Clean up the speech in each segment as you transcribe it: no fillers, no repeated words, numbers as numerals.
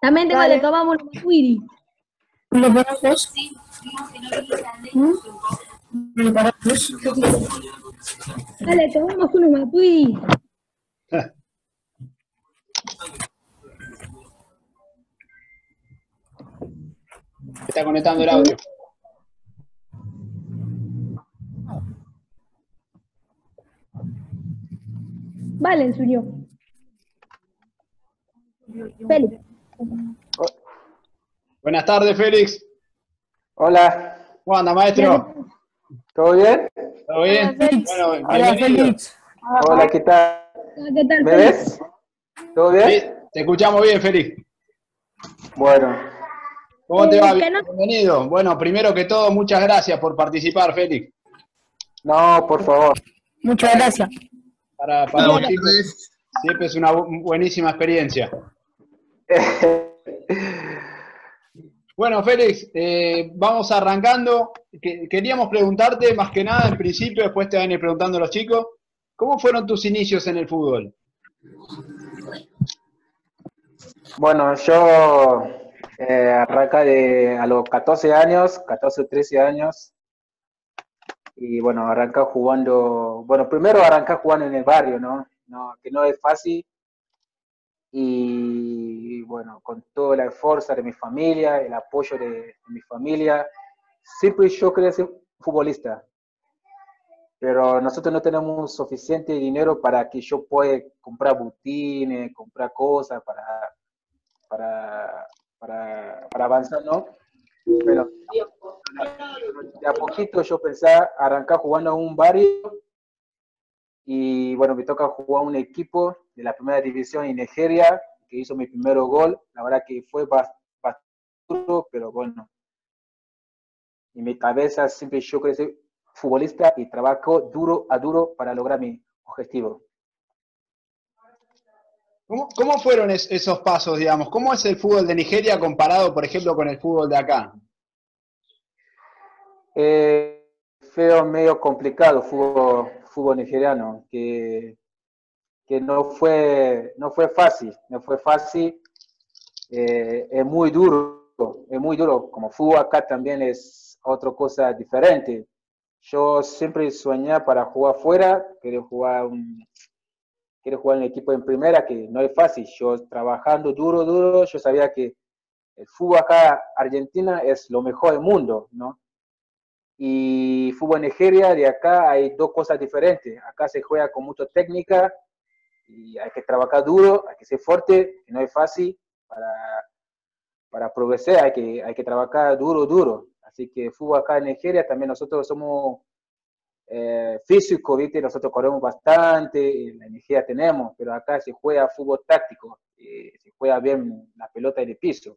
También tengo, le tomamos un Matuidi. ¿Lo conozco? ¿Lo conozco? Dale, tomamos unos Matuidi. Está conectando el audio. Vale, suyo. Félix. Buenas tardes, Félix. Hola. ¿Cómo anda, maestro? ¿Todo bien? ¿Todo bien? Bueno, Hola, bienvenido. Félix. Hola, ¿qué tal? ¿Qué tal, ¿Me Félix? ves? ¿Todo bien? Sí, te escuchamos bien, Félix. Bueno, ¿Cómo te va? que no- Bienvenido. Bueno, primero que todo, muchas gracias por participar, Félix. no, por favor. Muchas gracias. Para los chicos siempre es una buenísima experiencia. Bueno, Félix, vamos arrancando. Queríamos preguntarte, más que nada, en principio, después te van a ir preguntando los chicos, ¿cómo fueron tus inicios en el fútbol? Bueno, yo arranca a los 14 años, 14 o 13 años. Y bueno, arranca jugando, bueno, primero arranca jugando en el barrio, ¿no? Que no es fácil. Y bueno, con toda la fuerza de mi familia, el apoyo de mi familia, siempre yo quería ser futbolista. Pero nosotros no tenemos suficiente dinero para que yo pueda comprar botines, comprar cosas para avanzar, ¿no? Bueno, de a poquito yo pensé arrancar jugando a un barrio y bueno, me toca jugar a un equipo de la primera división en Nigeria que hizo mi primer gol. La verdad que fue bastante duro, pero bueno, en mi cabeza siempre yo quería ser futbolista y trabajo duro a duro para lograr mi objetivo. ¿Cómo fueron esos pasos, digamos? ¿Cómo es el fútbol de Nigeria comparado, por ejemplo, con el fútbol de acá? Fue medio complicado fútbol nigeriano, que no fue fácil, es muy duro, como fútbol acá también es otra cosa diferente. Yo siempre soñé para jugar afuera, quiero jugar en el equipo en primera, que no es fácil. Yo trabajando duro, yo sabía que el fútbol acá Argentina es lo mejor del mundo, ¿no? Y fútbol en Nigeria, de acá hay dos cosas diferentes. Acá se juega con mucha técnica y hay que trabajar duro, hay que ser fuerte, que no es fácil para progresar, hay que trabajar duro. Así que fútbol acá en Nigeria también nosotros somos físico, ¿viste? Nosotros corremos bastante, la energía tenemos, pero acá se juega fútbol táctico, se juega bien la pelota en el piso.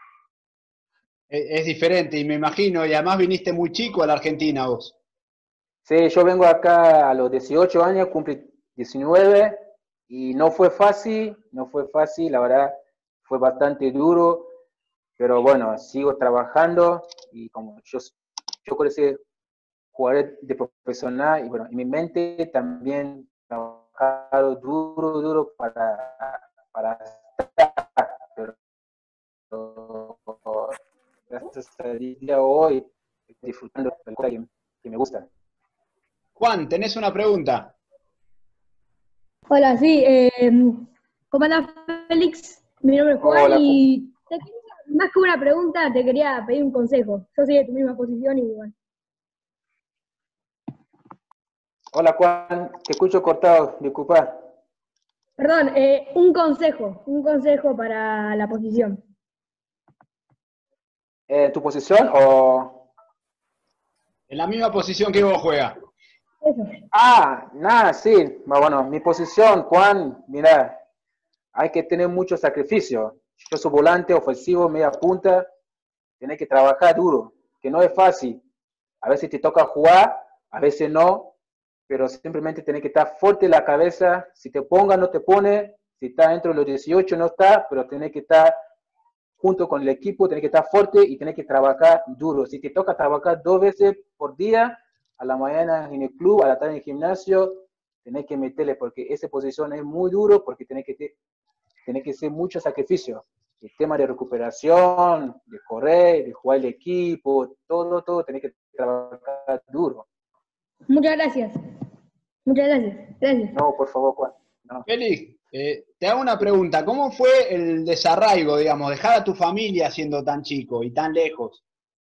Es diferente, y me imagino, y además viniste muy chico a la Argentina vos. Sí, yo vengo acá a los 18 años, cumplí 19 y no fue fácil, la verdad, fue bastante duro, pero bueno, sigo trabajando y como yo quiero ser jugador de profesional y bueno, en mi mente también trabajado duro para estar, pero hasta el día de hoy estoy disfrutando de la que me gusta. Juan, ¿tenés una pregunta? Hola, sí. ¿Cómo andás, Félix? Mi nombre es Juan. Hola. Y más que una pregunta, te quería pedir un consejo. Yo soy de tu misma posición y bueno. Hola Juan, te escucho cortado, disculpa. Perdón, un consejo para la posición. ¿Tu posición o...? En la misma posición que vos juega. Eso. Nada, sí. Bueno, mi posición, Juan, mira, hay que tener mucho sacrificio. Yo soy volante, ofensivo, media punta, tienes que trabajar duro, que no es fácil. A veces te toca jugar, a veces no, pero simplemente tienes que estar fuerte en la cabeza. Si te ponga, no te pone. Si está dentro de los 18, no está, pero tienes que estar junto con el equipo, tienes que estar fuerte y tienes que trabajar duro. Si te toca trabajar 2 veces por día, a la mañana en el club, a la tarde en el gimnasio, tenés que meterle porque esa posición es muy duro, porque tenés que hacer mucho sacrificio. el tema de recuperación, de correr, de jugar el equipo, todo tenés que trabajar duro. Muchas gracias. Muchas gracias. Gracias. No, por favor, Juan. No. Félix, te hago una pregunta. ¿Cómo fue el desarraigo, digamos, dejar a tu familia siendo tan chico y tan lejos?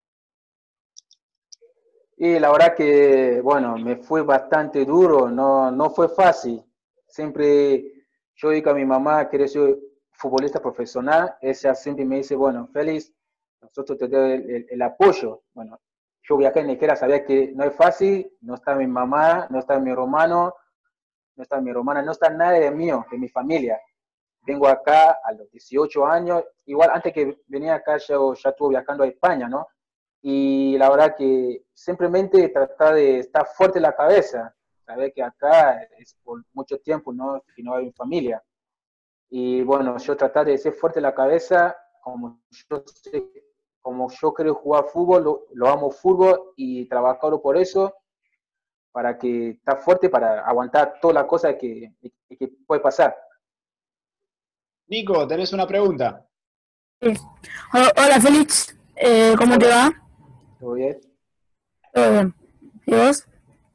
Y la verdad que, bueno, me fue bastante duro, no fue fácil. Siempre yo digo a mi mamá, que ser futbolista profesional, ella siempre me dice, bueno, Félix, nosotros te damos el apoyo. Bueno, yo viajé en Nigeria, sabía que no es fácil, no está mi mamá, no está mi hermano, no está mi hermana, no está nadie mío, de mi familia. Vengo acá a los 18 años, igual antes que venía acá yo ya estuve viajando a España, ¿no? Y la verdad que simplemente tratar de estar fuerte en la cabeza, saber que acá es por mucho tiempo, ¿no? Que no hay familia. Y bueno, yo tratar de ser fuerte en la cabeza, como yo quiero jugar fútbol, lo amo fútbol y trabajarlo por eso, para que estar fuerte, para aguantar todas las cosas que puede pasar. Nico, ¿tenés una pregunta? Sí. Hola, Félix. ¿Cómo te va? ¿Todo bien? Todo bien. ¿Y vos?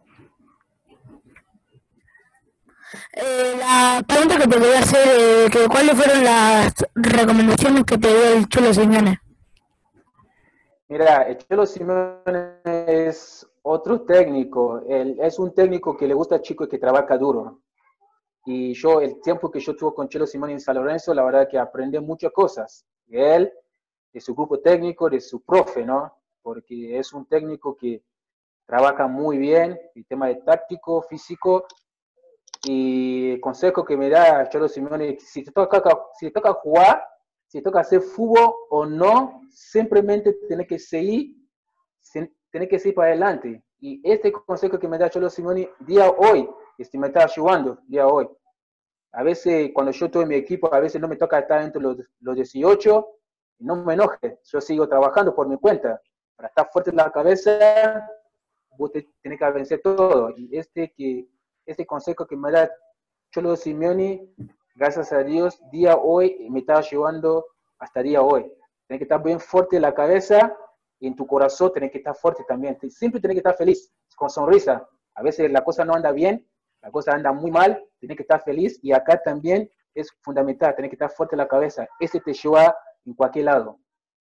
La pregunta que te voy a hacer, que ¿cuáles fueron las recomendaciones que te dio el Cholo Simeone? Mira, el Cholo Simeone es otro técnico. Él es un técnico que le gusta al chico y que trabaja duro. Y yo, el tiempo que yo tuve con Cholo Simeone en San Lorenzo, la verdad que aprendí muchas cosas. De él, de su grupo técnico, de su profe, ¿no? Porque es un técnico que trabaja muy bien el tema de táctico, físico, y el consejo que me da Cholo Simeone, si te toca jugar, si te toca hacer fútbol o no, simplemente tenés que seguir para adelante. Y este consejo que me da Cholo Simeone día hoy, me está ayudando día hoy. A veces cuando yo estoy en mi equipo, a veces no me toca estar entre los 18, y no me enoje, yo sigo trabajando por mi cuenta. Para estar fuerte en la cabeza, vos tenés que vencer todo. Y este consejo que me da Cholo Simeone, gracias a Dios, día hoy me está ayudando hasta día hoy. Tenés que estar bien fuerte en la cabeza y en tu corazón tenés que estar fuerte también. Siempre tenés que estar feliz, con sonrisa. A veces la cosa no anda bien, la cosa anda muy mal, tenés que estar feliz y acá también es fundamental, tenés que estar fuerte en la cabeza. Ese te lleva en cualquier lado.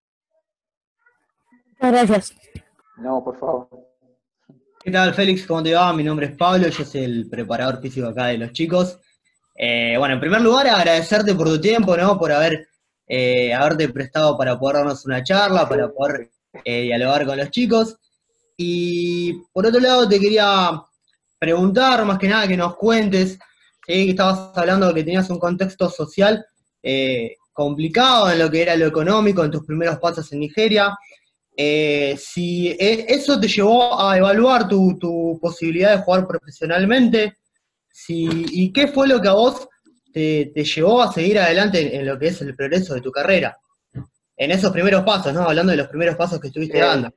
Muchas gracias. No, por favor. ¿Qué tal, Félix? ¿Cómo te va? Mi nombre es Pablo, yo soy el preparador físico acá de los chicos. Bueno, en primer lugar, agradecerte por tu tiempo, ¿no? Por haberte prestado para poder darnos una charla, para poder dialogar con los chicos. Y por otro lado, te quería preguntar, más que nada, que nos cuentes, ¿sí? Que estabas hablando de que tenías un contexto social complicado en lo que era lo económico, en tus primeros pasos en Nigeria. Si eso te llevó a evaluar tu posibilidad de jugar profesionalmente, y qué fue lo que a vos te llevó a seguir adelante en lo que es el progreso de tu carrera, en esos primeros pasos, ¿no? Hablando de los primeros pasos que estuviste dando.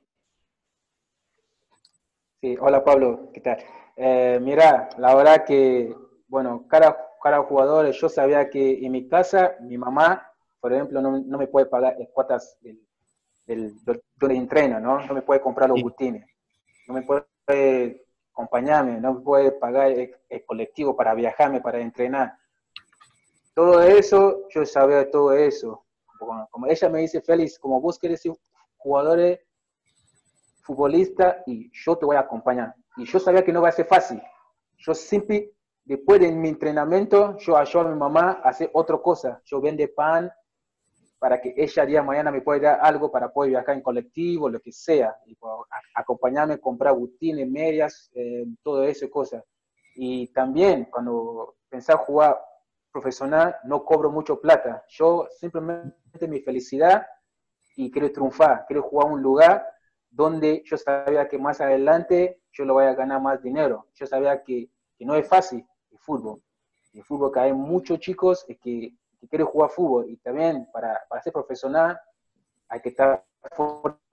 Sí, hola Pablo, ¿qué tal? Mira, la verdad que, bueno, cada jugador, yo sabía que en mi casa, mi mamá, por ejemplo, no me puede pagar las cuotas donde entreno, ¿no? No me puede comprar los botines, no me puede acompañarme, no me puede pagar el colectivo para viajarme, para entrenar. Todo eso, yo sabía todo eso. Como ella me dice, Félix, como vos querés ser jugador futbolista y yo te voy a acompañar. Y yo sabía que no va a ser fácil. Yo siempre, después de mi entrenamiento, yo ayudo a mi mamá a hacer otra cosa. Yo vende pan para que ella día de mañana me pueda dar algo para poder viajar en colectivo, lo que sea. Y acompañarme a comprar botines, medias, todo eso cosas. Y también cuando pensaba jugar profesional, no cobro mucho plata. Yo simplemente mi felicidad y quiero triunfar, quiero jugar a un lugar donde yo sabía que más adelante yo lo voy a ganar más dinero. Yo sabía que no es fácil el fútbol. El fútbol, que hay muchos chicos que quieren jugar fútbol, y también para ser profesional hay que estar fuerte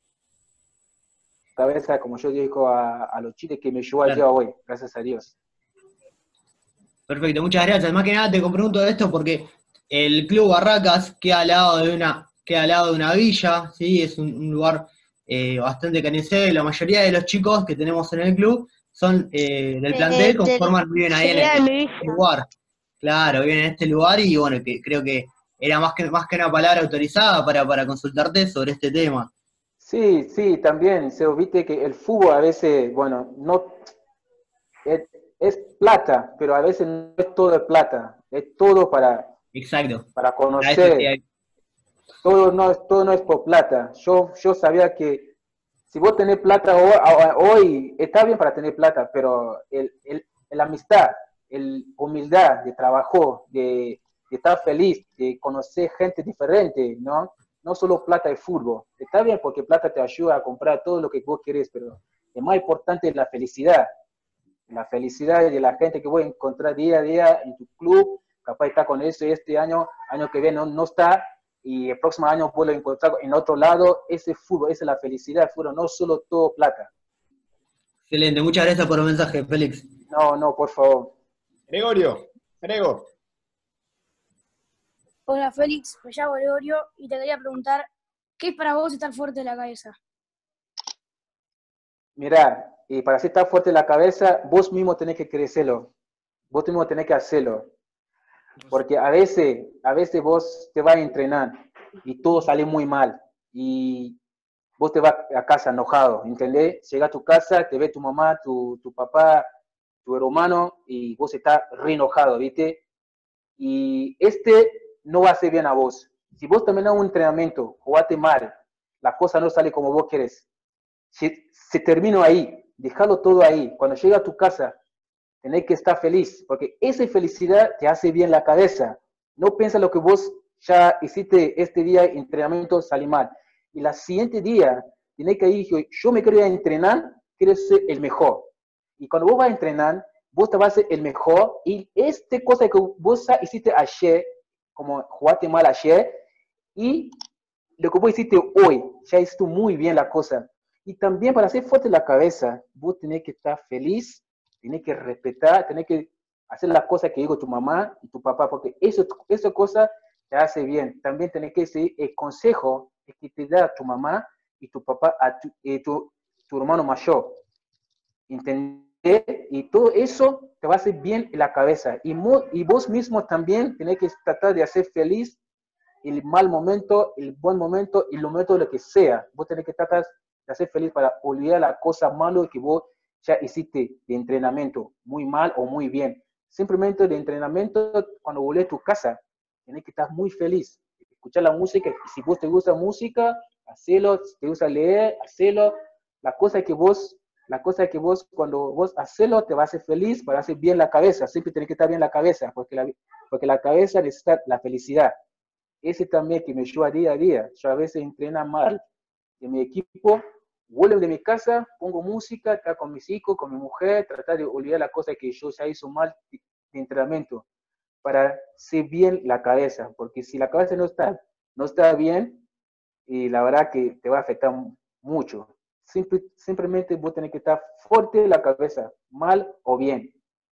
cabeza, como yo digo a los chicos que me llevó allá hoy, gracias a Dios. Perfecto, muchas gracias. Más que nada te pregunto esto porque el Club Barracas queda al lado de una villa, ¿sí? Es un lugar bastante canicero. La mayoría de los chicos que tenemos en el club son del plantel, viven ahí en este lugar. Claro, viven en este lugar y bueno, que creo que era más que una palabra autorizada para consultarte sobre este tema. Sí, sí, también se viste que el fútbol a veces, bueno, no es plata, pero a veces no es todo de plata, es todo Exacto. para Para eso sí conocer, todo no es por plata. Yo sabía que si vos tenés plata hoy, está bien para tener plata, pero el amistad, el humildad de trabajo, de estar feliz, de conocer gente diferente, ¿no? No solo plata de fútbol. Está bien porque plata te ayuda a comprar todo lo que vos querés, pero lo más importante es la felicidad de la gente que voy a encontrar día a día en tu club, capaz está con eso y este año que viene no está, y el próximo año vuelvo a encontrar en otro lado, ese fútbol, esa es la felicidad del fútbol, no solo todo plata. Excelente, muchas gracias por el mensaje, Félix. No, por favor. Grego. Hola Félix, me llamo Gregorio y te quería preguntar, ¿qué es para vos estar fuerte de la cabeza? Mirá, y para así estar fuerte en la cabeza, vos mismo tenés que crecerlo, vos mismo tenés que hacerlo, porque a veces vos te vas a entrenar y todo sale muy mal, y vos te vas a casa enojado, ¿entendés? Llega a tu casa, te ve tu mamá, tu papá, tu hermano, y vos estás re enojado, ¿viste? Y no va a ser bien a vos. Si vos terminás un entrenamiento, jugaste mal, la cosa no sale como vos querés, se terminó ahí, déjalo todo ahí. Cuando llega a tu casa, tenés que estar feliz, porque esa felicidad te hace bien la cabeza. No piensa lo que vos ya hiciste este día, entrenamiento, salí mal. Y la siguiente día, tenés que ir, yo me quiero ir a entrenar, quiero ser el mejor. Y cuando vos vas a entrenar, vos te vas a ser el mejor, y cosa que vos hiciste ayer, como jugaste mal ayer, y lo que vos hiciste hoy, ya hiciste muy bien la cosa. Y también para hacer fuerte la cabeza, vos tenés que estar feliz, tenés que respetar, tenés que hacer las cosas que digo tu mamá y tu papá, porque eso cosa te hace bien. También tenés que seguir el consejo que te da tu mamá y tu papá, tu hermano mayor. ¿Entendés? Y todo eso te va a hacer bien en la cabeza. Y vos mismo también tenés que tratar de hacer feliz el mal momento, el buen momento, el momento de lo que sea. Vos tenés que tratar de hacer feliz para olvidar la cosa malo que vos ya hiciste de entrenamiento, muy mal o muy bien. Simplemente de entrenamiento, cuando volvés a tu casa, tenés que estar muy feliz. Escuchar la música, y si vos te gusta música, hacelo, si te gusta leer, hacelo. La cosa es que vos cuando vos hacelo, te va a hacer feliz para hacer bien la cabeza. Siempre tenés que estar bien la cabeza, porque la cabeza necesita la felicidad. Ese también que me ayuda día a día. Yo a veces entreno mal en mi equipo, vuelvo de mi casa, pongo música, estar con mis hijos, con mi mujer, tratar de olvidar las cosas que yo ya hizo mal de entrenamiento, para ser bien la cabeza, porque si la cabeza no está bien, y la verdad que te va a afectar mucho. Simplemente vos tenés que estar fuerte la cabeza, mal o bien.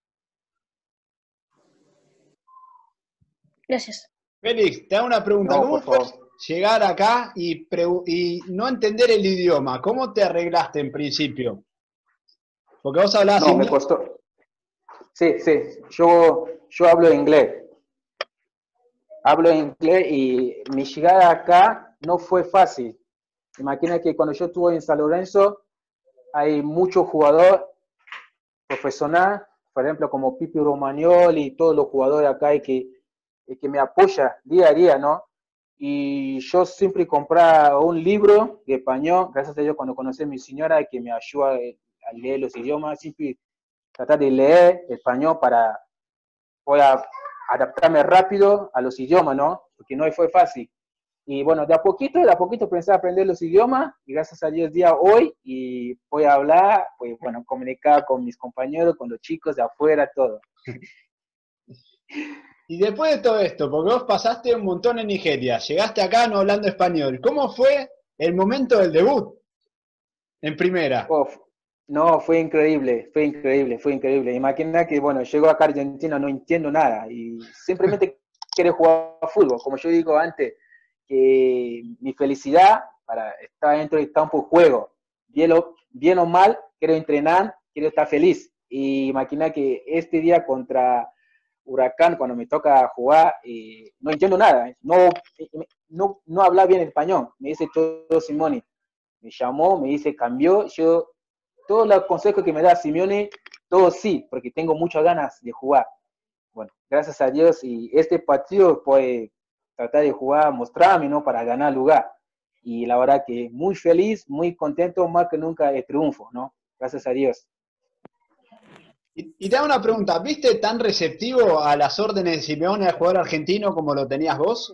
Gracias. Félix, te hago una pregunta. No, ¿Cómo por fue favor. llegar acá y no entender el idioma? ¿Cómo te arreglaste en principio? Porque vos hablabas No, me inglés. costó. Sí, yo hablo inglés. Hablo inglés y mi llegada acá no fue fácil. Imagina que cuando yo estuve en San Lorenzo, hay muchos jugadores profesionales, por ejemplo, como Pipi Romagnoli y todos los jugadores acá que me apoyan día a día, ¿no? Y yo siempre compraba un libro de español, gracias a Dios cuando conocí a mi señora que me ayuda a leer los idiomas, siempre tratar de leer español para poder adaptarme rápido a los idiomas, ¿no? Porque no fue fácil. Y bueno, de a poquito empecé a aprender los idiomas y gracias a Dios día hoy y voy a hablar, pues bueno, comunicar con mis compañeros, con los chicos de afuera, todo. Y después de todo esto, porque vos pasaste un montón en Nigeria, llegaste acá no hablando español, ¿cómo fue el momento del debut en primera? Oh, no, fue increíble, fue increíble, fue increíble. Imagina que, bueno, llego acá a Argentina, no entiendo nada y simplemente quiere jugar fútbol. Como yo digo antes, que mi felicidad para estar dentro del campo juego. Bien o mal, quiero entrenar, quiero estar feliz. Y imagina que este día contra Huracán, cuando me toca jugar, no entiendo nada. No habla bien español. Me dice todo Simone. Me llamó, me dice cambió. Yo, todos los consejos que me da Simeone, todos sí, porque tengo muchas ganas de jugar. Bueno, gracias a Dios, y este partido puede tratar de jugar, mostrarme, ¿no? Para ganar lugar. Y la verdad que muy feliz, muy contento, más que nunca el triunfo, ¿no? Gracias a Dios. Y te hago una pregunta, ¿viste tan receptivo a las órdenes de Simeone al jugador argentino como lo tenías vos?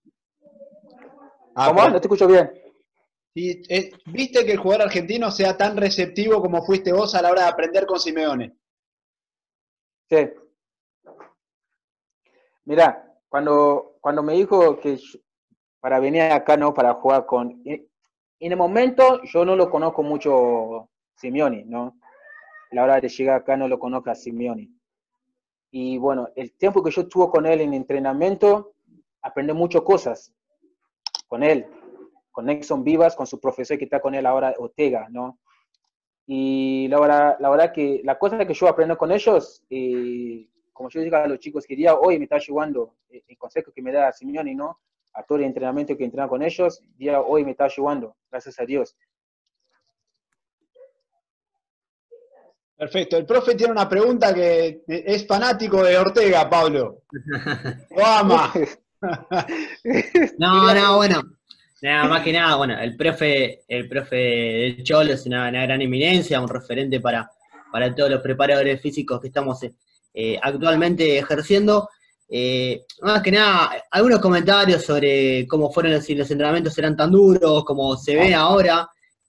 ¿Cómo? No te escucho bien. ¿Viste que el jugador argentino sea tan receptivo como fuiste vos a la hora de aprender con Simeone? Sí. Mira, cuando me dijo que para venir acá, ¿no? Para jugar con... En el momento yo no lo conozco mucho Simeone, ¿no? A la hora de llegar acá no lo conozco a Simeone. Y bueno, el tiempo que yo estuve con él en entrenamiento, aprendí muchas cosas con él, con Nexon Vivas, con su profesor que está con él ahora, Ortega, ¿no? Y la verdad que la cosa que yo aprendo con ellos, como yo digo a los chicos que día hoy me está ayudando, el consejo que me da Simeone, ¿no? A todo el entrenamiento que entreno con ellos, día hoy me está ayudando, gracias a Dios. Perfecto. El profe tiene una pregunta que es fanático de Ortega, Pablo. ¡Lo ama! No, bueno. Nada más que nada, bueno, el profe del Cholo es una gran eminencia, un referente para todos los preparadores físicos que estamos actualmente ejerciendo. Más que nada, algunos comentarios sobre cómo fueron si los entrenamientos eran tan duros, como se ve ahora,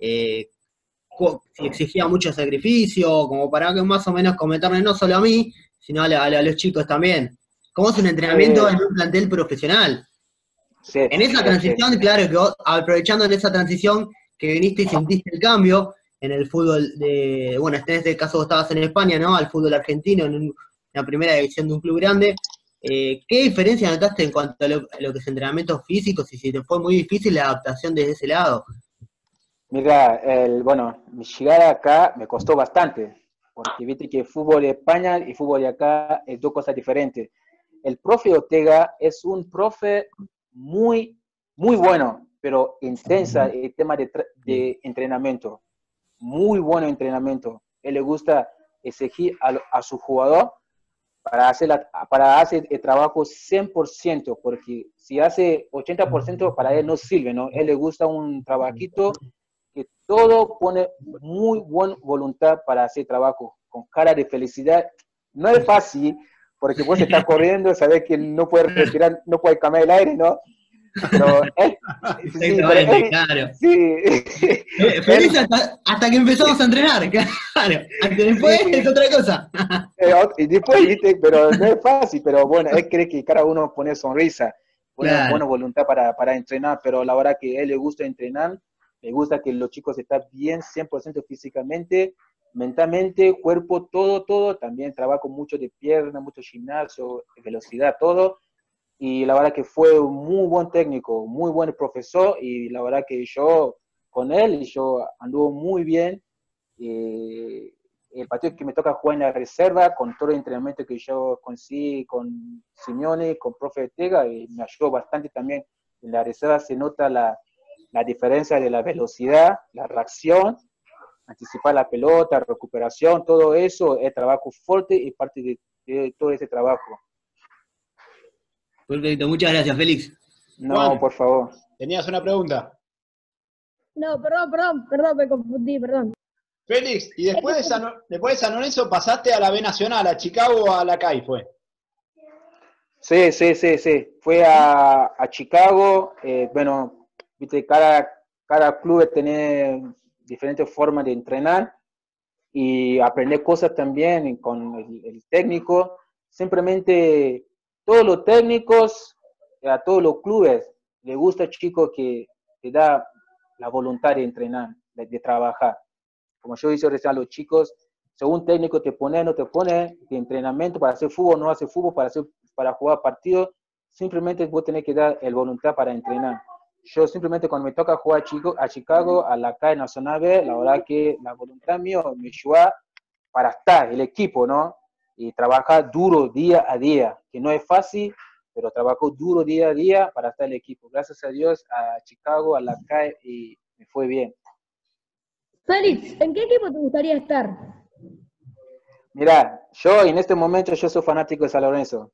si exigía mucho sacrificio, como para que más o menos comentarle no solo a mí, sino a los chicos también. ¿Cómo es un entrenamiento en un plantel profesional? Sí, En esa transición, claro que vos, aprovechando en esa transición que viniste y sentiste el cambio en el fútbol bueno, en este caso vos estabas en España, ¿no? Al fútbol argentino, en la primera división de un club grande. ¿Qué diferencia notaste en cuanto a lo que es entrenamientos físicos y si te fue muy difícil la adaptación desde ese lado? Mira, bueno, mi llegada acá me costó bastante, porque viste que fútbol de España y fútbol de acá es dos cosas diferentes. El profe Ortega es un profe muy bueno, pero intensa el tema de entrenamiento. Muy bueno entrenamiento. Él le gusta exigir a su jugador para hacer el trabajo 100%, porque si hace 80% para él no sirve, ¿no? Él le gusta un trabajito que todo pone muy buena voluntad para hacer trabajo, con cara de felicidad. No es fácil, porque vos estás corriendo, sabés que no puedes respirar, no puedes cambiar el aire, ¿no? Pero sí, claro. Sí. Feliz hasta que empezamos a entrenar, claro. Después sí. Es otra cosa. Y después, ¿viste? Pero no es fácil, pero bueno, él cree que cada uno pone sonrisa, pone buena voluntad para entrenar, pero la verdad que a él le gusta entrenar, le gusta que los chicos estén bien 100% físicamente, mentalmente, cuerpo, todo, también trabajo mucho de pierna, mucho gimnasio, velocidad, todo. Y la verdad que fue un muy buen técnico, muy buen profesor, y la verdad que yo con él, yo anduvo muy bien. El partido que me toca jugar en la reserva, con todo el entrenamiento que yo conseguí con Simeone, con profe Ortega, me ayudó bastante también. En la reserva se nota la diferencia de la velocidad, la reacción, anticipar la pelota, recuperación, todo eso es trabajo fuerte y parte de todo ese trabajo. Perfecto, muchas gracias, Félix. No, Juan, por favor. ¿Tenías una pregunta? No, perdón, me confundí, perdón. Félix, y después de San Lorenzo pasaste a la B Nacional, a Chicago o a la CAI, ¿fue? Sí. Fue a Chicago, bueno, viste, cada club tiene diferentes formas de entrenar y aprender cosas también con el técnico. Simplemente todos los técnicos, a todos los clubes, les gusta chico que te da la voluntad de entrenar, de trabajar. Como yo hice recién a los chicos, según técnico te pone, no te pone, de entrenamiento para hacer fútbol, no hace fútbol, para jugar partidos, simplemente vos tenés que dar el voluntad para entrenar. Yo simplemente cuando me toca jugar a Chicago, a la CAE Nacional B, la verdad que la voluntad mía me ayuda para estar, el equipo, ¿no? Y trabajar duro día a día, que no es fácil, pero trabajo duro día a día para estar el equipo. Gracias a Dios, a Chicago, a la CAE, y me fue bien. Félix, ¿en qué equipo te gustaría estar? Mira, yo en este momento yo soy fanático de San Lorenzo.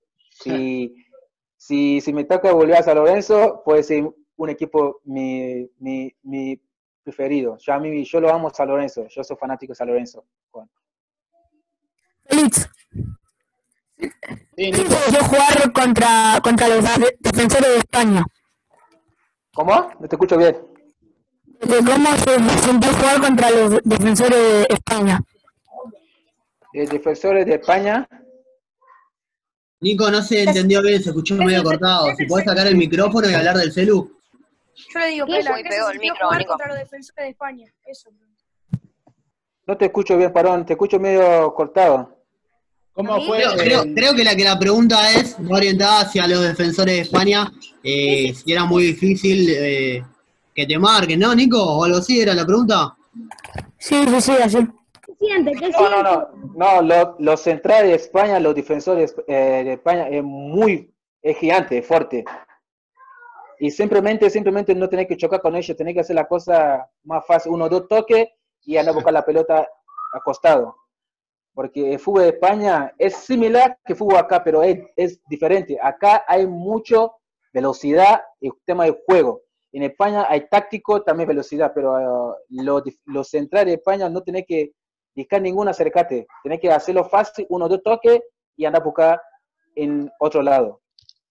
Si me toca volver a San Lorenzo, puede ser un equipo mi preferido. Yo lo amo a San Lorenzo, yo soy fanático de San Lorenzo. Bueno. Félix, Sí, ¿qué Nico. te pareció jugar contra los defensores de España? ¿Cómo? No te escucho bien. ¿Cómo se sintió jugar contra los defensores de España? Defensores de España. Nico, no se entendió bien, se escuchó medio cortado. Si podés sacar el micrófono y hablar del celu. Yo le digo, ¿Qué? Pela, Muy ¿qué se sintió jugar contra los defensores de España? Eso. No te escucho bien, Parón, te escucho medio cortado. ¿Cómo fue? Creo que la pregunta es va orientada hacia los defensores de España, si era muy difícil que te marquen, ¿no, Nico? ¿O algo así era la pregunta? Sí, así. ¿Qué siente? ¿Qué siente? No, los centrales de España, los defensores de España es gigante, es fuerte. Y simplemente no tenés que chocar con ellos, tenés que hacer la cosa más fácil, 1 o 2 toques y andar a buscar la pelota acostado. Porque el fútbol de España es similar que el fútbol acá, pero es diferente. Acá hay mucha velocidad y tema de juego. En España hay táctico, también velocidad, pero los centrales de España no tenés que buscar ningún acercate. Tenés que hacerlo fácil, 1 o 2 toques y andar a buscar en otro lado.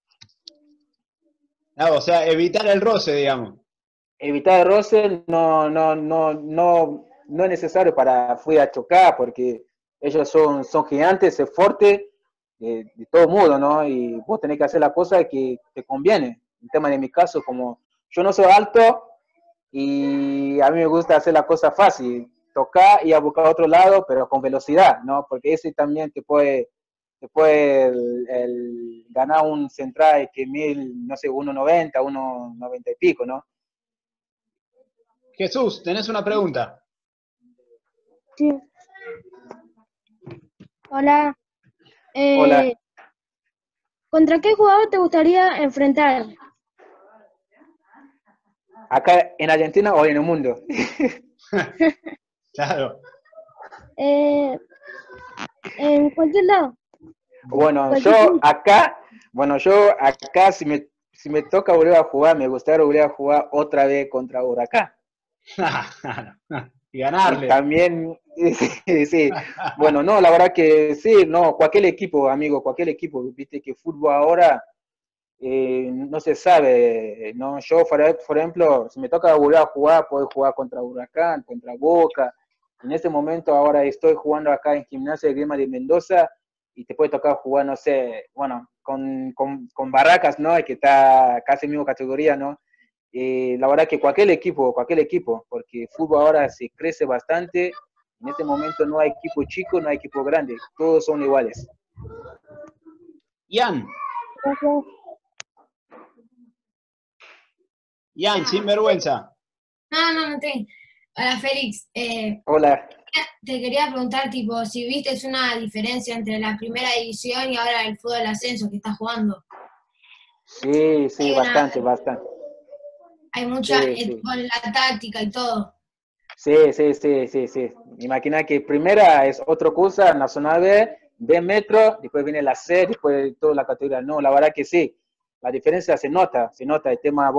Ah, o sea, evitar el roce, digamos. Evitar el roce no es necesario para fui a chocar, porque ellos son gigantes, es fuerte, de todo modo, ¿no? Y vos tenés que hacer la cosa que te conviene. El tema de mi caso, como yo no soy alto y a mí me gusta hacer la cosa fácil, tocar y a buscar a otro lado, pero con velocidad, ¿no? Porque ese también te puede ganar un central que 1.90, 1.90 y pico, ¿no? Jesús, tenés una pregunta. Sí. Hola. Hola. ¿Contra qué jugador te gustaría enfrentar? ¿Acá en Argentina o en el mundo? Claro. En cualquier lado. Bueno, yo acá, si me toca volver a jugar, me gustaría volver a jugar otra vez contra Huracán. Y ganarle. Y también, sí. Bueno, no, la verdad que sí, no, cualquier equipo, amigo, cualquier equipo, viste que fútbol ahora no se sabe, ¿no? Yo, por ejemplo, si me toca volver a jugar, puedo jugar contra Huracán, contra Boca. En este momento ahora estoy jugando acá en Gimnasia de Grima de Mendoza y te puede tocar jugar, no sé, bueno, con Barracas, ¿no? Que está casi en la misma categoría, ¿no? La verdad que cualquier equipo, porque el fútbol ahora se crece bastante. En este momento no hay equipo chico, no hay equipo grande, todos son iguales. Ian, sin vergüenza. No te. Hola, Félix. Hola. Te quería preguntar, tipo, si viste una diferencia entre la primera división y ahora el fútbol ascenso que estás jugando. Sí, Hay bastante. Hay mucha Sí. con la táctica y todo. Sí. Imagina que primera es otra cosa, Nacional B Metro, después viene la C, después toda la categoría. No, la verdad que sí. La diferencia se nota el tema,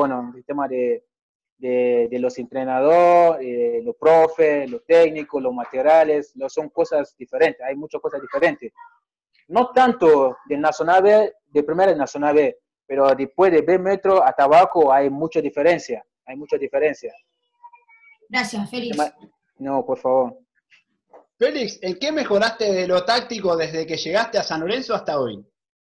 de los entrenadores, los profes, los técnicos, los materiales, son cosas diferentes, hay muchas cosas diferentes. No tanto de Nacional B, de primera y Nacional B, pero después de B Metro hasta abajo hay mucha diferencia. Gracias, Félix. No, por favor. Félix, ¿en qué mejoraste de lo táctico desde que llegaste a San Lorenzo hasta hoy?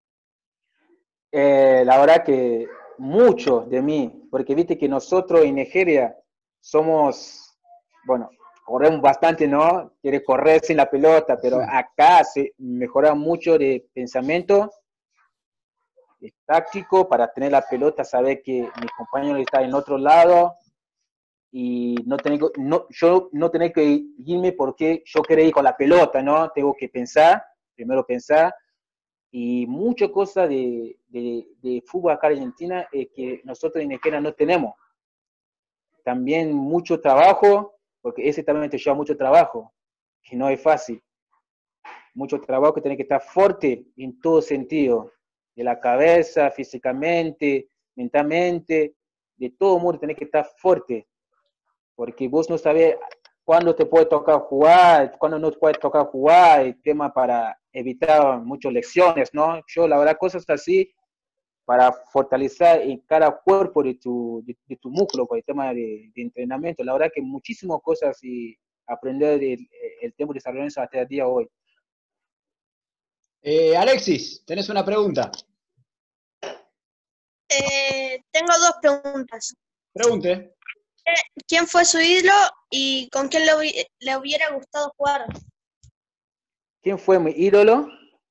La verdad que mucho de mí, porque viste que nosotros en Nigeria somos, corremos bastante, ¿no? Quiere correr sin la pelota, pero acá se mejora mucho de pensamiento, táctico para tener la pelota, saber que mi compañero está en otro lado y yo no tener que irme porque yo quiero ir con la pelota, ¿no? Tengo que primero pensar, y muchas cosas de fútbol acá en Argentina que nosotros en Nigeria no tenemos. También mucho trabajo, porque ese también te lleva mucho trabajo, que no es fácil. Mucho trabajo que tiene que estar fuerte en todo sentido, de la cabeza, físicamente, mentalmente, de todo modo tiene que estar fuerte, porque vos no sabés cuándo te puede tocar jugar, cuándo no te puede tocar jugar, el tema para evitar muchas lesiones, ¿no? Yo, la verdad, cosas así, para fortalecer en cada cuerpo de tu músculo, por el tema de entrenamiento. La verdad que muchísimas cosas y aprender el tema de San Lorenzo hasta el día de hoy. Alexis, tenés una pregunta. Tengo dos preguntas. Pregunte. ¿Quién fue su ídolo y con quién le hubiera gustado jugar? ¿Quién fue mi ídolo?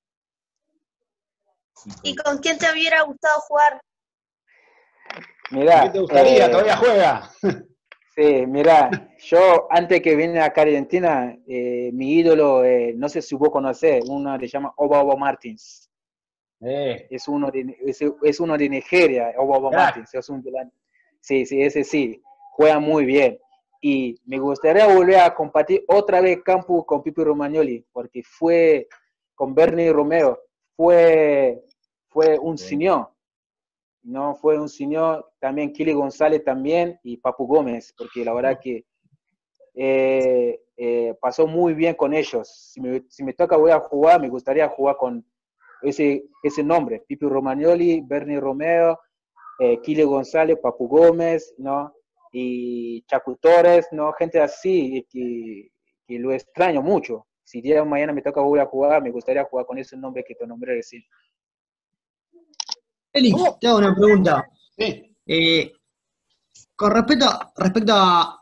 ¿Y con quién te hubiera gustado jugar? Mirá, ¿Qué te gustaría? ¿Todavía juega? Sí, mira, yo antes que vine acá a Argentina, mi ídolo, no sé si vos conocés, uno que se llama Oba Martins. Es uno de Nigeria, Oba Martins. Sí, ese sí, juega muy bien. Y me gustaría volver a compartir otra vez campo con Pipi Romagnoli, porque fue con Bernie Romero, fue un señor. No fue un señor, también Kili González también y Papu Gómez, porque la verdad que pasó muy bien con ellos. Si me toca voy a jugar, me gustaría jugar con ese nombre, Pipi Romagnoli, Bernie Romero, Kili González, Papu Gómez, ¿no? Y Chacu Torres, ¿no? Gente así que lo extraño mucho. Si día mañana me toca volver a jugar, me gustaría jugar con ese nombre que te nombré recién. Félix, te hago una pregunta. Sí. Con respecto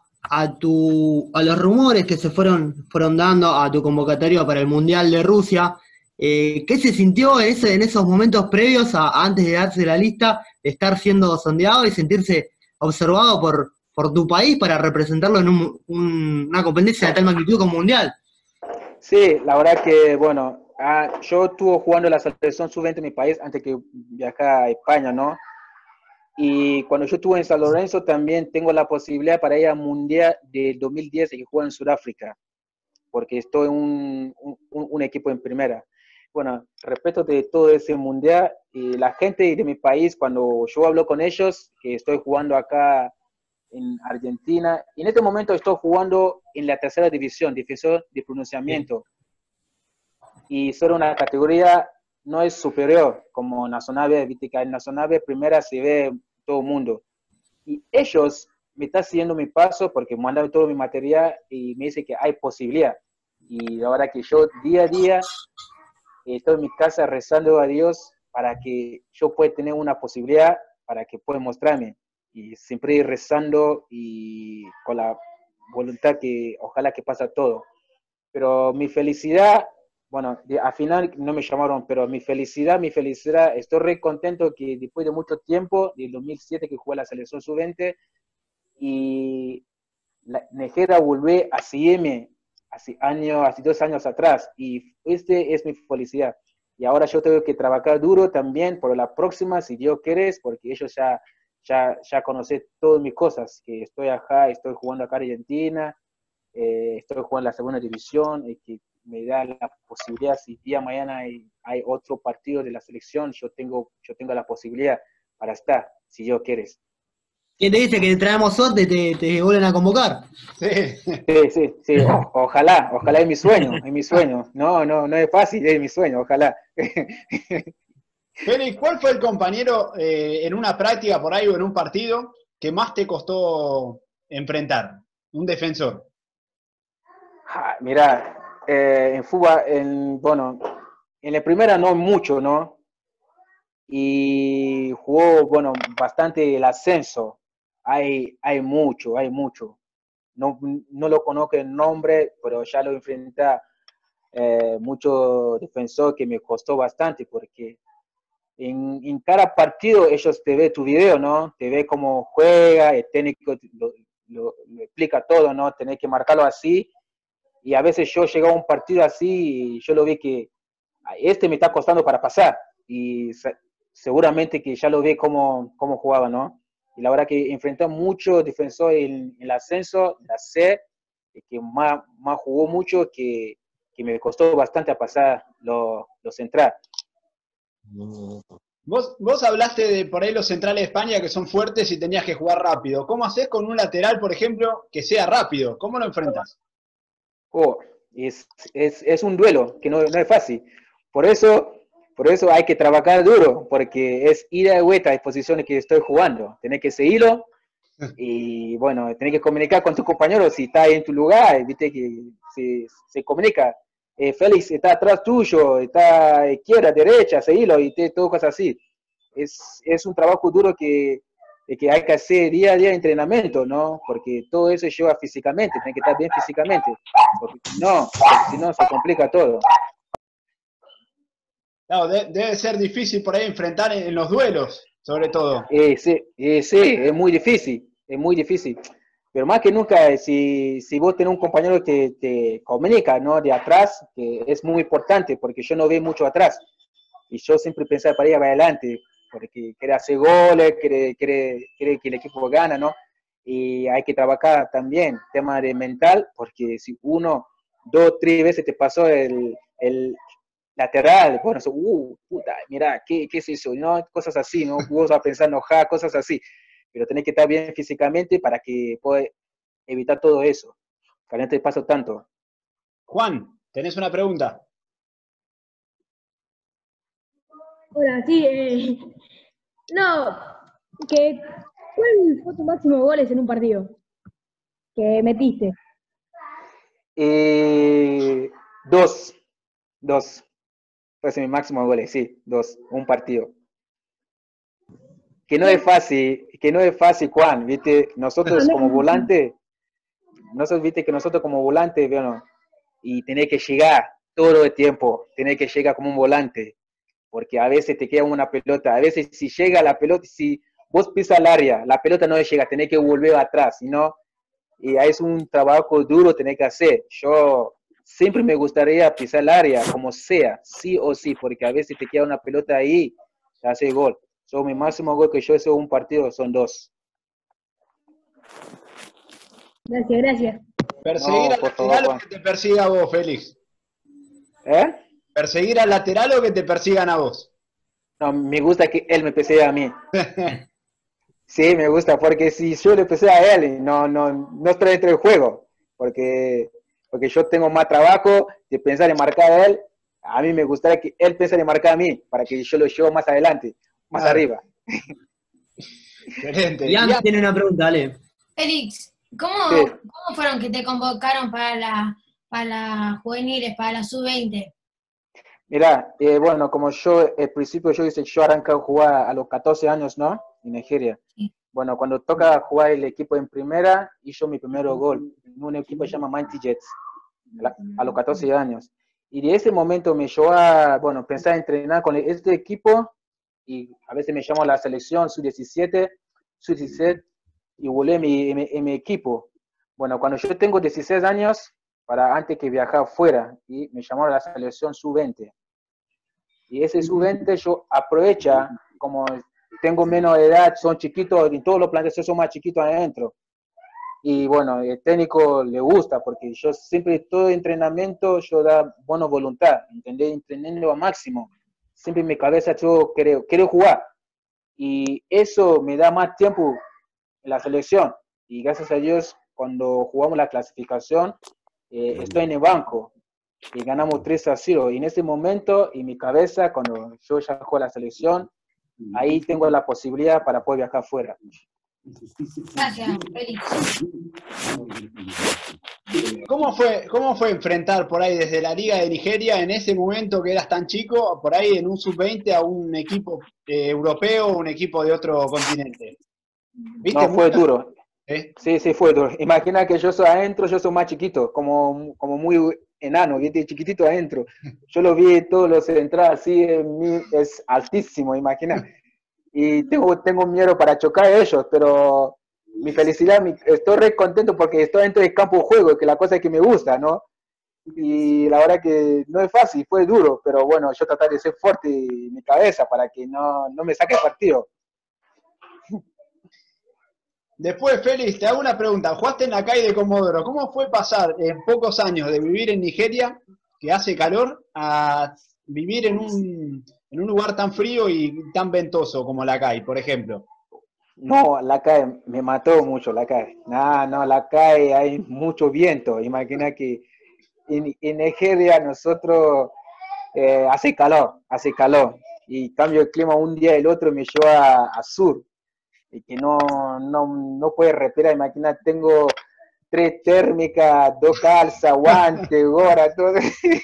a los rumores que se fueron dando a tu convocatoria para el Mundial de Rusia, ¿qué se sintió en esos momentos previos antes de darse la lista, de estar siendo sondeado y sentirse observado por tu país para representarlo en una competencia de tal magnitud como Mundial? Sí, la verdad que, bueno, yo estuve jugando la selección sub-20 en mi país antes que viajar a España, ¿no? Y cuando yo estuve en San Lorenzo también tengo la posibilidad para ir al Mundial del 2010 que juega en Sudáfrica, porque estoy en un equipo en primera. Bueno, respecto de todo ese Mundial, y la gente de mi país, cuando yo hablo con ellos, que estoy jugando acá en Argentina, y en este momento estoy jugando en la tercera división, defensor de pronunciamiento, y solo una categoría no es superior, como Nacional B, viste que en Nacional B primera se ve todo el mundo. Y ellos me están siguiendo mi paso porque me mandaron todo mi material y me dicen que hay posibilidad. Y la verdad que yo día a día estoy en mi casa rezando a Dios para que yo pueda tener una posibilidad, para que pueda mostrarme. Y siempre ir rezando y con la voluntad que ojalá que pase todo. Pero mi felicidad, bueno, al final no me llamaron, pero mi felicidad, estoy re contento que después de mucho tiempo, del 2007 que jugué la selección sub-20, y Nigeria volvió a seguirme hace 2 años atrás, y este es mi felicidad. Y ahora yo tengo que trabajar duro también por la próxima, si Dios quiere, porque ellos ya conocen todas mis cosas, que estoy acá, estoy jugando acá en Argentina, estoy jugando en la segunda división, y que me da la posibilidad, si día mañana hay otro partido de la selección, yo tengo la posibilidad para estar, si Dios quieres. ¿Quién te dice que traemos suerte y te vuelven a convocar? Sí. Ojalá es mi sueño. No es fácil, es mi sueño, ojalá. Félix, ¿cuál fue el compañero en una práctica por ahí o en un partido que más te costó enfrentar? Un defensor. Mira, en fútbol, bueno, en la primera no mucho, ¿no? Y jugó, bueno, bastante el ascenso. Hay mucho. No lo conozco el nombre, pero ya lo enfrenté mucho defensor que me costó bastante, porque en cada partido ellos te ven tu video, ¿no? Te ve cómo juega, el técnico lo explica todo, ¿no? Tenés que marcarlo así. Y a veces yo llegaba a un partido así y yo lo vi que este me está costando para pasar. Y seguramente que ya lo vi cómo jugaba, ¿no? Y la verdad que enfrentó muchos defensores en el ascenso, la C, que más jugó mucho, que me costó bastante a pasar lo central. Vos hablaste de por ahí los centrales de España que son fuertes y tenías que jugar rápido. ¿Cómo haces con un lateral, por ejemplo, que sea rápido? ¿Cómo lo enfrentas? Oh, es un duelo que no es fácil. Por eso hay que trabajar duro, porque es ida y vuelta a posiciones que estoy jugando. Tenés que seguirlo y, bueno, tenés que comunicar con tu compañero si está ahí en tu lugar, viste que se comunica. Félix está atrás tuyo, está a izquierda, derecha, seguilo y todo cosas así. Es un trabajo duro que hay que hacer día a día de entrenamiento, ¿no? Porque todo eso lleva físicamente, tiene que estar bien físicamente, porque si no se complica todo. Claro, debe ser difícil por ahí enfrentar en los duelos, sobre todo. Sí, es muy difícil. Pero más que nunca, si vos tenés un compañero que te comunica, ¿no? De atrás, que es muy importante, porque yo no veo mucho atrás. Y yo siempre pensaba para ir adelante, porque quiere hacer goles, quiere que el equipo gane, ¿no? Y hay que trabajar también, tema de mental, porque si 1, 2, 3 veces te pasó el lateral, bueno, puta, mira, ¿qué es eso? ¿No? Cosas así, ¿no? Vos vas a pensar enojar, cosas así. Pero tenés que estar bien físicamente para que puedas evitar todo eso. Que no te pasa tanto. Juan, ¿tenés una pregunta? Hola, sí, no, ¿cuál fue tu máximo de goles en un partido que metiste? 2. Fue mi máximo de goles, sí, 2, un partido. Que no es fácil, Juan, viste, nosotros como volante, bueno, y tenés que llegar todo el tiempo, tenés que llegar como un volante, porque a veces te queda una pelota, a veces si llega la pelota, si vos pisas el área, la pelota no llega, tenés que volver atrás, ¿no? Y es un trabajo duro tenés que hacer. Yo siempre me gustaría pisar el área, como sea, sí o sí, porque a veces te queda una pelota ahí, te hace gol. Mi máximo gol que yo he hecho en un partido son 2. Gracias. ¿Perseguir al lateral o que te persiga a vos, Félix? ¿Perseguir al lateral o que te persigan a vos? No, me gusta que él me persiga a mí. Sí, me gusta, porque si yo le pesé a él, no estoy dentro del juego, porque yo tengo más trabajo de pensar en marcar a él. A mí me gustaría que él piense en marcar a mí, para que yo lo llevo más adelante, más arriba. Excelente. Ian tiene una pregunta, dale. Félix, ¿cómo fueron que te convocaron para las juveniles, para la sub-20? Mira, bueno, como al principio yo arranqué a jugar a los 14 años, ¿no? En Nigeria. Sí. Bueno, cuando toca jugar el equipo en primera, hizo mi primer gol en un equipo que se llama Mighty Jets, a los 14 años. Y de ese momento me llevó a, pensar en entrenar con este equipo, y a veces me llamó a la selección sub-17, sub-17, y volé en mi equipo. Bueno, cuando yo tengo 16 años, antes que viajar fuera, y me llamaron a la selección sub-20. Y ese sub-20 yo aprovecha, como tengo menos edad, son chiquitos, en todos los planteles son más chiquitos adentro. Y bueno, el técnico le gusta, porque yo siempre, todo entrenamiento, yo da buena voluntad, ¿entendés? Entrenando al máximo. Siempre en mi cabeza yo quiero jugar. Y eso me da más tiempo en la selección. Y gracias a Dios, cuando jugamos la clasificación, estoy en el banco. Y ganamos 3-0. Y en ese momento, en mi cabeza, cuando yo ya juego a la selección, ahí tengo la posibilidad para poder viajar fuera. Gracias, Félix. ¿Cómo fue enfrentar por ahí desde la Liga de Nigeria en ese momento que eras tan chico, por ahí en un sub-20 a un equipo europeo o un equipo de otro continente? ¿Viste? No, fue duro. Sí, fue duro. Imagina que yo soy adentro, yo soy más chiquito, como muy enano, ¿viste? Chiquitito adentro. Yo lo vi todos los entradas así, es altísimo, imagina. Y tengo miedo para chocar a ellos, pero mi felicidad, estoy re contento porque estoy dentro del campo de juego, que la cosa es que me gusta, ¿no? Y la verdad que no es fácil, fue duro, pero bueno, yo tratar de ser fuerte en mi cabeza para que no me saque el partido. Después, Félix, te hago una pregunta. Jugaste en la calle de Comodoro. ¿Cómo fue pasar en pocos años de vivir en Nigeria, que hace calor, a vivir en un lugar tan frío y tan ventoso como la CAI, por ejemplo? No, la CAE me mató mucho, la CAE. No, la CAE hay mucho viento. Imagina que en Nigeria nosotros hace calor. Y cambio el clima un día y el otro me lleva a sur. Y que no puede respirar. Imagina, tengo 3 térmicas, 2 calzas, guantes, gorra, todo.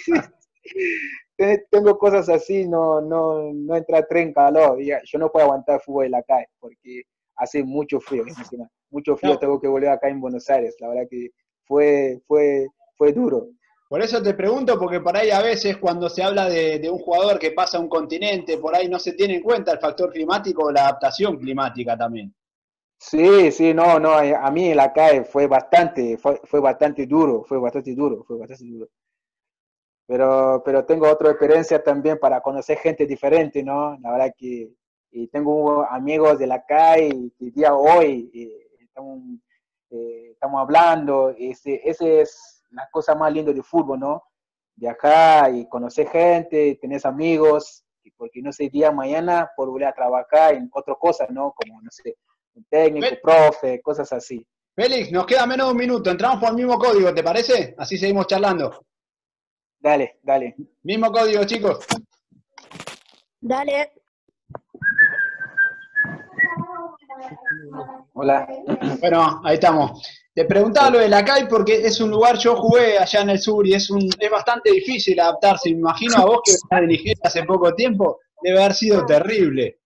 Tengo cosas así, no entra tren calor. Yo no puedo aguantar el fútbol en la calle porque hace mucho frío, imagina. Mucho frío, No, tengo que volver acá en Buenos Aires. La verdad que fue duro. por eso te pregunto, porque por ahí a veces cuando se habla de un jugador que pasa a un continente, por ahí no se tiene en cuenta el factor climático o la adaptación climática también. Sí, no, a mí en la calle fue bastante duro. Pero tengo otra experiencia también para conocer gente diferente, ¿no? La verdad que y tengo amigos de la calle y día hoy estamos hablando. Ese es la cosa más linda del fútbol, ¿no? Viajar y conocer gente, tenés amigos, porque no sé, día mañana por volver a trabajar en otras cosas, ¿no? Como, no sé, un técnico, Fe- profe, cosas así. Félix, nos queda menos de un minuto. Entramos por el mismo código, ¿te parece? Así seguimos charlando. Dale. Mismo código, chicos. Dale. Hola. Bueno, ahí estamos. Te preguntaba lo de la CAI porque es un lugar, yo jugué allá en el sur y es bastante difícil adaptarse. Me imagino a vos que venís de Nigeria hace poco tiempo, debe haber sido terrible.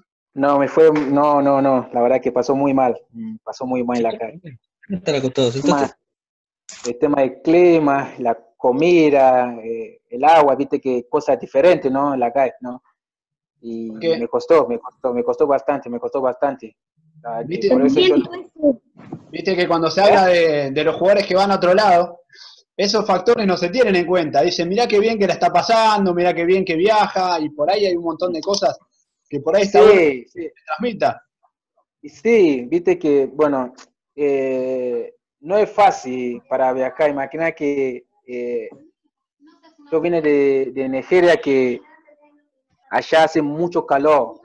No, la verdad que pasó muy mal la calle. Estar acostados, sentate. El tema del clima, la comida, el agua, viste que cosas diferentes, ¿no? En la calle, ¿no? Y Porque, me costó bastante. Que viste, por eso yo, viste que cuando se habla de los jugadores que van a otro lado, esos factores no se tienen en cuenta. Dicen, mirá qué bien que la está pasando, mirá qué bien que viaja, y por ahí hay un montón de cosas que por ahí está bueno que sí, se transmita. sí, viste que, bueno, no es fácil para viajar. Imagina que yo vine de Nigeria, que allá hace mucho calor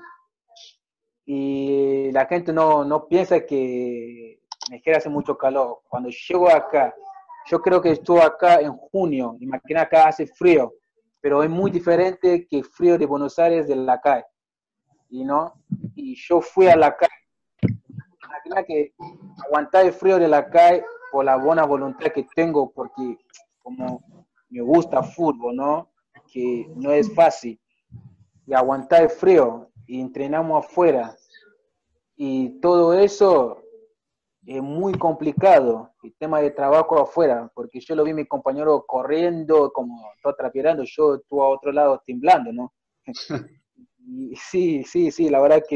y la gente no piensa que Nigeria hace mucho calor. Cuando llego acá, yo creo que estuve acá en junio, imagina, acá hace frío, pero es muy diferente que el frío de Buenos Aires de la calle, y yo fui a la calle. Imagina que aguantar el frío de la calle por la buena voluntad que tengo, porque como me gusta fútbol, ¿no? Que no es fácil. Y aguantar el frío, y entrenamos afuera. Y todo eso es muy complicado, el tema de trabajo afuera, porque yo lo vi a mi compañero corriendo, como todo trapeando, yo estuve a otro lado temblando, ¿no? Y sí, la verdad que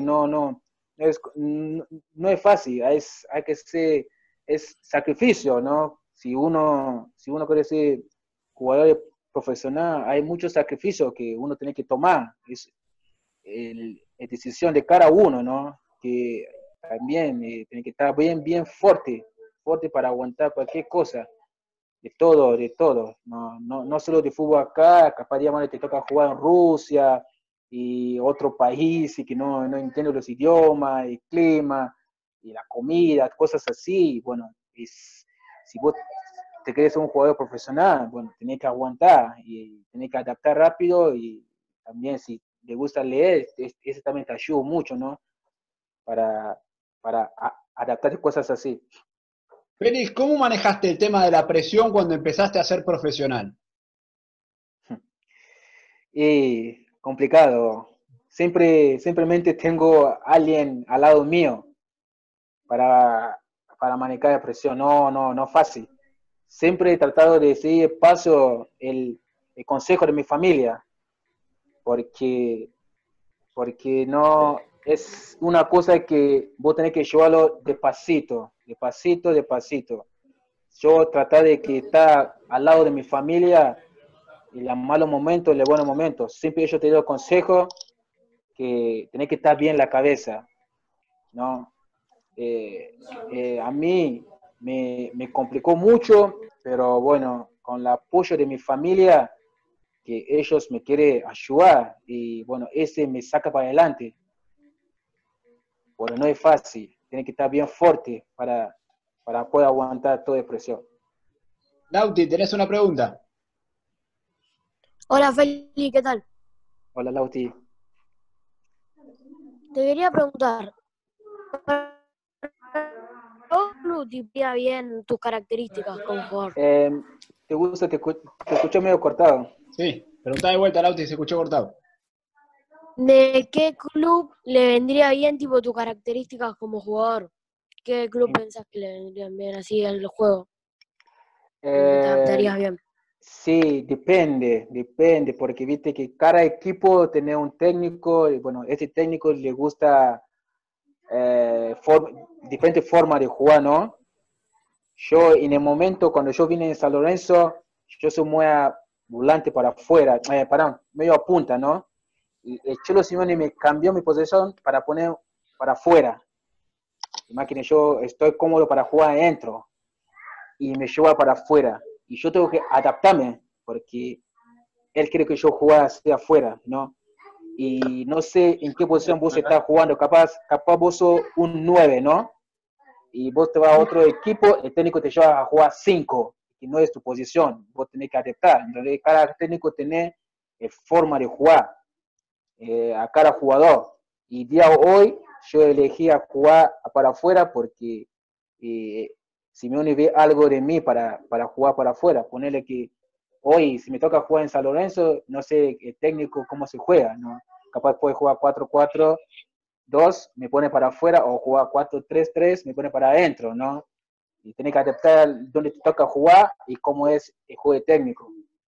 no es fácil, hay que ser, es sacrificio, ¿no? Si uno quiere ser jugador profesional, hay muchos sacrificios que uno tiene que tomar, es decisión de cada uno, ¿no? Que también tiene que estar bien fuerte para aguantar cualquier cosa, de todo, no solo de fútbol acá, capaz digamos te toca jugar en Rusia y otro país y que no entiende los idiomas, el clima y la comida, cosas así. Bueno, si vos te querés ser un jugador profesional, bueno, tenés que aguantar y tenés que adaptar rápido, y también si te gusta leer, ese también te ayuda mucho, ¿no? Para, para adaptar cosas así. Félix, ¿cómo manejaste el tema de la presión cuando empezaste a ser profesional? Y complicado. Simplemente tengo a alguien al lado mío para manejar la presión. No fácil. siempre he tratado de seguir el paso, el consejo de mi familia, porque, porque no es una cosa que vos tenés que llevarlo despacito, despacito, despacito. Yo tratar de que estar al lado de mi familia en los malos momentos, en los buenos momentos. Siempre yo te doy consejos que tenés que estar bien la cabeza, ¿no? A mí me complicó mucho, pero bueno, con el apoyo de mi familia, que ellos me quieren ayudar y bueno, ese me saca para adelante. Pero no es fácil, tiene que estar bien fuerte para poder aguantar toda presión. Lauti, ¿tenés una pregunta? Hola Feli, ¿qué tal? Hola Lauti. Te quería preguntar, ¿para qué club te iría bien tus características como jugador? ¿Te gusta? Te escucho medio cortado. Sí, preguntá de vuelta, Lauti, se escuchó cortado. ¿De qué club le vendría bien tipo tus características como jugador? ¿Qué club pensás que le vendrían bien así al juego? Como que te adaptarías bien. Sí, depende, porque viste que cada equipo tiene un técnico, y bueno, ese técnico le gusta diferentes formas de jugar, ¿no? Yo en el momento, cuando yo vine en San Lorenzo, yo soy muy volante para afuera, perdón, medio a punta, ¿no? Y el Cholo Simeone me cambió mi posición para poner para afuera. Imagínate, yo estoy cómodo para jugar adentro y me lleva para afuera. Y yo tengo que adaptarme, porque él quiere que yo juegue hacia afuera, ¿no? Y no sé en qué posición vos estás jugando, capaz vos sos un 9, ¿no? Y vos te vas a otro equipo, el técnico te lleva a jugar 5, que no es tu posición, vos tenés que adaptar. Entonces, cada técnico tiene forma de jugar a cada jugador. Y día hoy yo elegí a jugar para afuera porque Simeone ve algo de mí para jugar para afuera. Ponerle que hoy, si me toca jugar en San Lorenzo, no sé el técnico cómo se juega, ¿no? Capaz puede jugar 4-4-2, me pone para afuera, o jugar 4-3-3, me pone para adentro, ¿no? Y tiene que adaptar dónde te toca jugar y cómo es el juego técnico.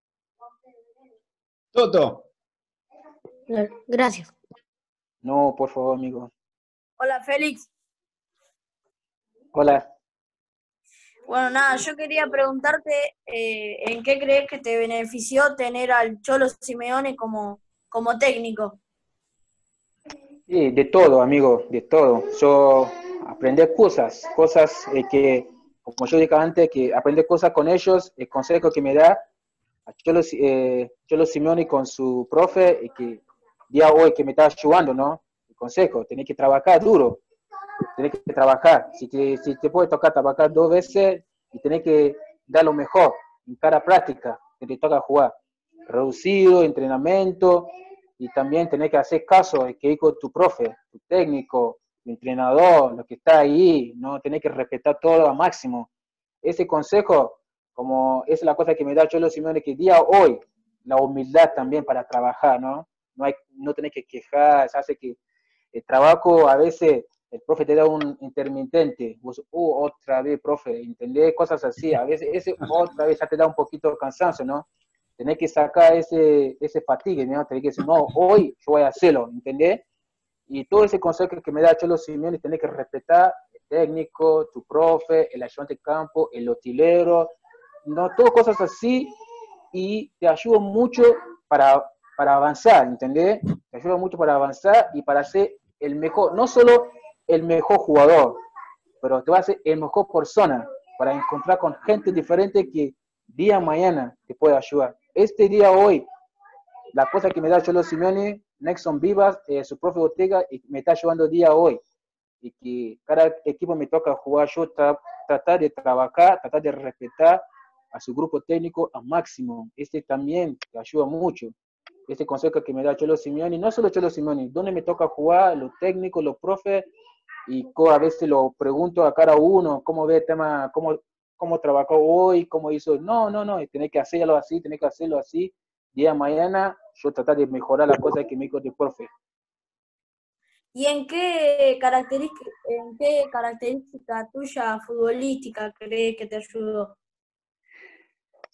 Toto. Gracias. No, por favor, amigo. Hola Félix. Hola. Bueno, nada, yo quería preguntarte en qué crees que te benefició tener al Cholo Simeone como técnico. Sí, de todo, amigo, de todo. Yo aprendí cosas que, como yo dije antes, que aprendí cosas con ellos, el consejo que me da a Cholo Simeone con su profe, y que día hoy que me está ayudando, ¿no? El consejo, tenés que trabajar duro, tenés que trabajar. Si te puede tocar trabajar 2 veces y tenés que dar lo mejor en cada práctica que te toca jugar. Reducido, entrenamiento, y también tenés que hacer caso de que dijo tu profe, tu técnico, tu entrenador, lo que está ahí, ¿no? Tenés que respetar todo al máximo. Ese consejo, como es la cosa que me da Cholo Simeone, que día hoy, la humildad también para trabajar, ¿no? No tenés que quejar, se hace que el trabajo a veces el profe te da un intermitente, vos, otra vez, profe, ¿entendés? Cosas así, a veces ese otra vez ya te da un poquito de cansancio, ¿no? Tenés que sacar ese fatigue, ¿no? Tenés que decir, no, hoy yo voy a hacerlo, ¿entendés? Y todo ese consejo que me da Cholo Simeone, tenés que respetar el técnico, tu profe, el ayudante de campo, el utilero, no, todas cosas así, y te ayuda mucho para avanzar, ¿entendés? Te ayuda mucho para avanzar y para ser el mejor, no solo el mejor jugador, pero te va a ser el mejor persona, para encontrar con gente diferente que día mañana te puede ayudar. Este día hoy, la cosa que me da Cholo Simeone, Nexon Vivas, su profe Ortega, y me está ayudando día hoy. Y que cada equipo me toca jugar, yo tratar de trabajar, tratar de respetar a su grupo técnico al máximo. Este también te ayuda mucho. Este consejo que me da Cholo Simeone, no solo Cholo Simeone, donde me toca jugar, los técnicos, los profes, y a veces lo pregunto a cada uno, cómo ve el tema, cómo trabajó hoy, cómo hizo. No, tenés que hacerlo así, tenés que hacerlo así. Día mañana, yo tratar de mejorar las cosas que me dijo el profe. ¿Y en qué característica tuya futbolística crees que te ayudó?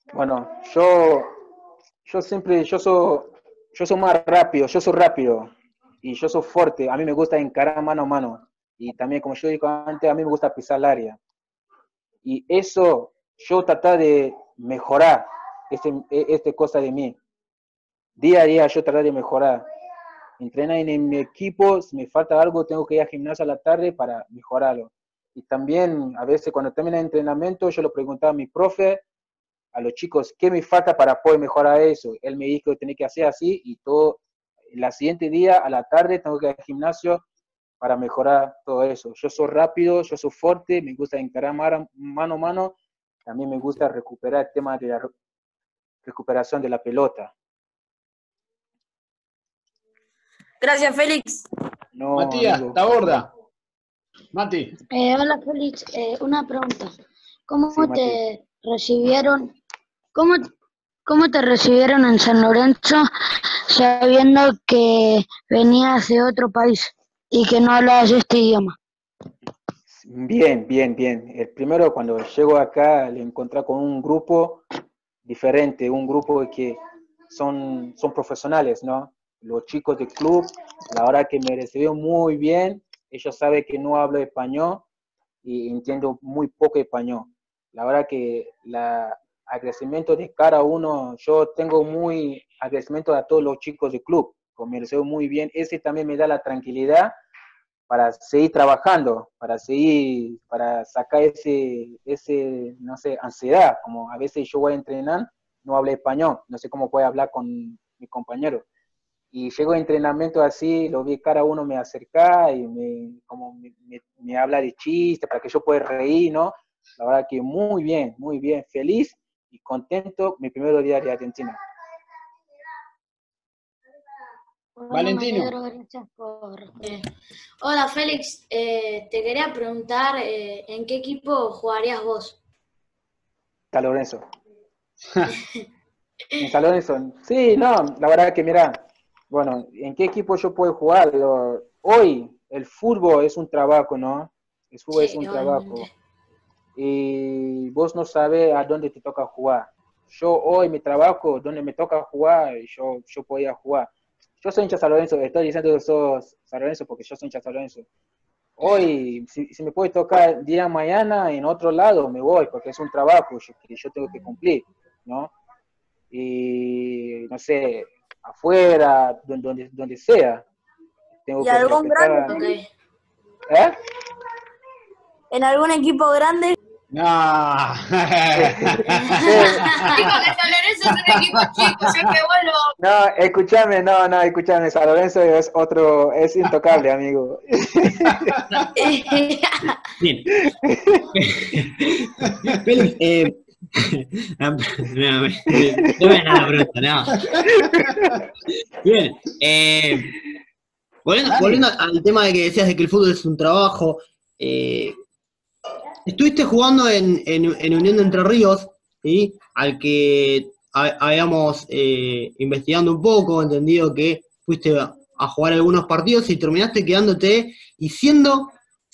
Bueno, yo siempre, yo soy más rápido, yo soy rápido y yo soy fuerte. A mí me gusta encarar mano a mano. Y también, como yo digo antes, a mí me gusta pisar el área. Y eso, yo tratar de mejorar este cosa de mí. Día a día yo tratar de mejorar. Entrenar en mi equipo, si me falta algo, tengo que ir al gimnasio a la tarde para mejorarlo. Y también, a veces, cuando termina el entrenamiento, yo le preguntaba a mi profe, a los chicos, ¿qué me falta para poder mejorar eso? Él me dijo que tenía que hacer así y todo. El siguiente día, a la tarde, tengo que ir al gimnasio para mejorar todo eso. Yo soy rápido, yo soy fuerte, me gusta encarar mano a mano, también me gusta recuperar el tema de la recuperación de la pelota. Gracias, Félix. No, Matías, amigo. Taborda. Mati. Hola Félix, una pregunta. ¿Cómo Sí, te recibieron? ¿Cómo te recibieron en San Lorenzo sabiendo que venías de otro país y que no hablabas este idioma? Bien, bien, bien. El primero, cuando llego acá, le encontré con un grupo diferente, un grupo que son profesionales, ¿no? Los chicos del club, la verdad que me recibieron muy bien. Ellos saben que no hablo español y entiendo muy poco español. La verdad que agradecimiento de cada uno, yo tengo muy agradecimiento a todos los chicos del club, que me recibieron muy bien. Ese también me da la tranquilidad para seguir trabajando, para sacar no sé, ansiedad, como a veces yo voy a entrenar, no hablo español, no sé cómo puedo hablar con mi compañero. Y llego a entrenamiento así, lo vi, cada uno me acerca y me habla de chistes para que yo pueda reír, ¿no? La verdad que muy bien, feliz y contento mi primer día de Argentina. Bueno, Valentino. me alegro, gracias por responder. Hola Félix, te quería preguntar ¿en qué equipo jugarías vos? San Lorenzo. En San Lorenzo. Sí, no, la verdad que mira, bueno, ¿en qué equipo yo puedo jugar? Hoy el fútbol es un trabajo, ¿no? El fútbol es un trabajo. Y vos no sabes a dónde te toca jugar. Yo hoy mi trabajo, donde me toca jugar, yo podía jugar. Yo soy hincha San Lorenzo, estoy diciendo que sos San Lorenzo porque yo soy hincha San Lorenzo. Hoy, si me puede tocar día mañana en otro lado, me voy porque es un trabajo que yo tengo que cumplir, ¿no? Y no sé, afuera, donde sea. Tengo ¿Y que algún respetar. grande? Okay. ¿Eh? ¿En algún equipo grande? No. Dijo que San Lorenzo es un equipo chico, ya que vos lo... No, escúchame, San Lorenzo es otro, es intocable, amigo. Bien. Félix, no me hagas la pregunta, no. Bien, volviendo al tema de que decías de que el fútbol es un trabajo, estuviste jugando en Unión de Entre Ríos, ¿sí? Al que habíamos investigando un poco, entendido que fuiste a jugar algunos partidos y terminaste quedándote y siendo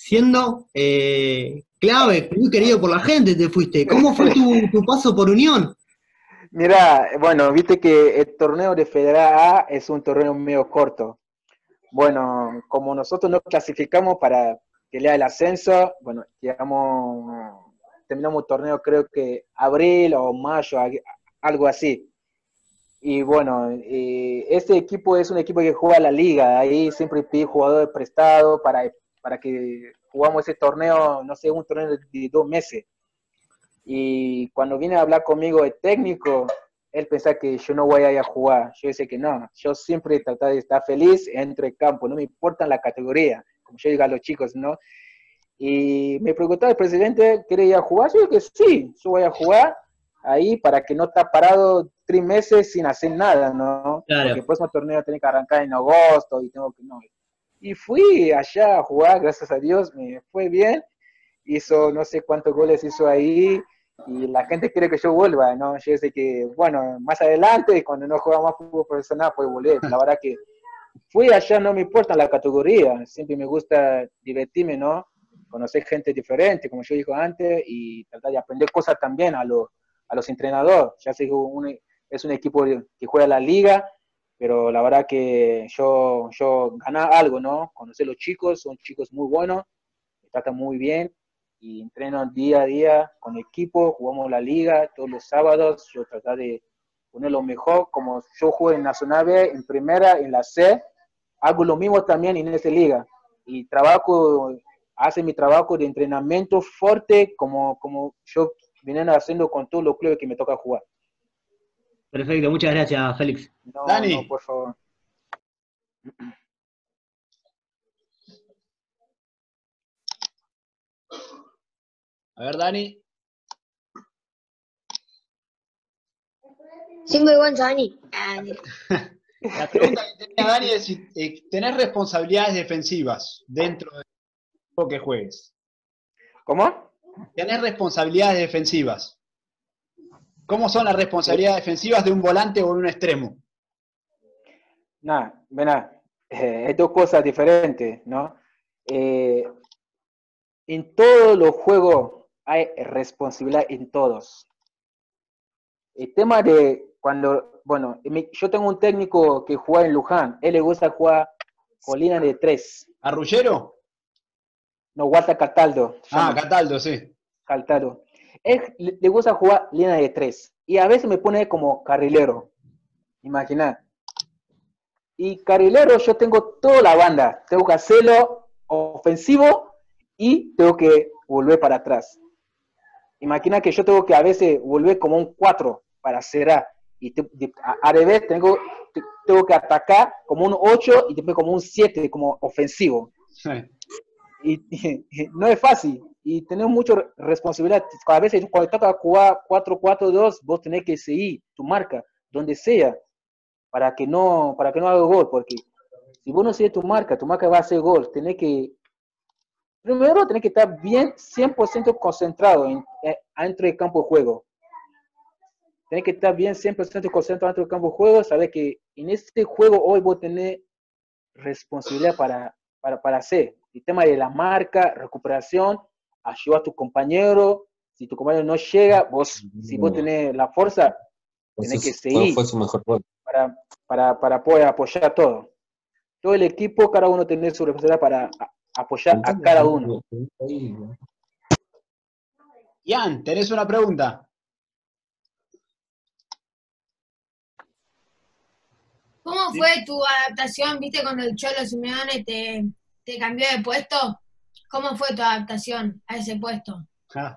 clave, muy querido por la gente te fuiste. ¿Cómo fue tu paso por Unión? Mira, bueno, viste que el torneo de Federal A es un torneo medio corto. Bueno, como nosotros nos clasificamos para pelear el ascenso, bueno, terminamos el torneo creo que abril o mayo, algo así. Y bueno, este equipo es un equipo que juega la liga, ahí siempre pide jugadores prestados para que jugamos ese torneo, no sé, un torneo de 2 meses. Y cuando viene a hablar conmigo el técnico, él pensaba que yo no voy a ir a jugar. Yo decía que no, yo siempre trato de estar feliz entre el campo, no me importa la categoría, como yo digo a los chicos, ¿no? Y me preguntaba el presidente, ¿quiere ir a jugar? Yo dije que sí, yo voy a jugar ahí para que no esté parado 3 meses sin hacer nada, ¿no? Claro. Porque el próximo torneo tiene que arrancar en agosto y tengo que, no. Y fui allá a jugar, gracias a Dios, me fue bien. Hizo no sé cuántos goles hizo ahí y la gente quiere que yo vuelva, ¿no? Yo sé que, bueno, más adelante, cuando no juega más fútbol profesional, puedo volver. La verdad que fui allá, no me importa la categoría, siempre me gusta divertirme, ¿no? Conocer gente diferente, como yo dije antes, y tratar de aprender cosas también a los a los entrenadores, ya sé que es un equipo que juega la liga, pero la verdad que yo ganar algo, ¿no? Conocer a los chicos, son chicos muy buenos, me tratan muy bien, y entreno día a día con el equipo, jugamos la liga todos los sábados, yo trato de poner lo mejor, como yo juego en Nacional B, en Primera, en la C, hago lo mismo también en esa liga, y hace mi trabajo de entrenamiento fuerte, como yo venía haciendo con todos los clubes que me toca jugar. Perfecto, muchas gracias, Félix. Dani. No, por favor. A ver, Dani. Sin vergüenza, Dani. La pregunta que tenía Dani es si tenés responsabilidades defensivas dentro del equipo que juegues. ¿Cómo? ¿Tenés responsabilidades defensivas? ¿Cómo son las responsabilidades defensivas de un volante o de un extremo? Es dos cosas diferentes, ¿no? En todos los juegos hay responsabilidad en todos. El tema de yo tengo un técnico que juega en Luján, él le gusta jugar con línea de 3. ¿Arrullero? No, Walter Cataldo. Cataldo, sí. Cataldo. Él le gusta jugar línea de 3. Y a veces me pone como carrilero. Imagina. Y carrilero yo tengo toda la banda. Tengo que hacerlo ofensivo y tengo que volver para atrás. Imagina que yo tengo que a veces volver como un 4 para cerrar. Y al revés tengo que atacar como un 8 y después como un 7 como ofensivo. Sí. Y no es fácil. Y tenemos mucha responsabilidad. A veces cuando toca jugar 4-4-2, vos tenés que seguir tu marca, donde sea, para que no haga gol. Porque si vos no sigues tu marca va a hacer gol. Primero tenés que estar bien, 100% concentrado dentro del campo de juego. Tenés que estar bien, 100% concentrado dentro del campo de juego. Sabés que en este juego hoy vos tenés responsabilidad para hacer. El tema de la marca, recuperación, ayuda a tu compañero. Si tu compañero no llega, si vos tenés la fuerza, tenés que seguir. ¿Cuál fue su mejor gol? Para poder apoyar todo. Todo el equipo, cada uno tiene su responsabilidad para apoyar a cada uno. Ian, ¿tenés una pregunta? ¿Cómo fue tu adaptación, viste, cuando el Cholo Simeone te cambió de puesto? ¿Cómo fue tu adaptación a ese puesto?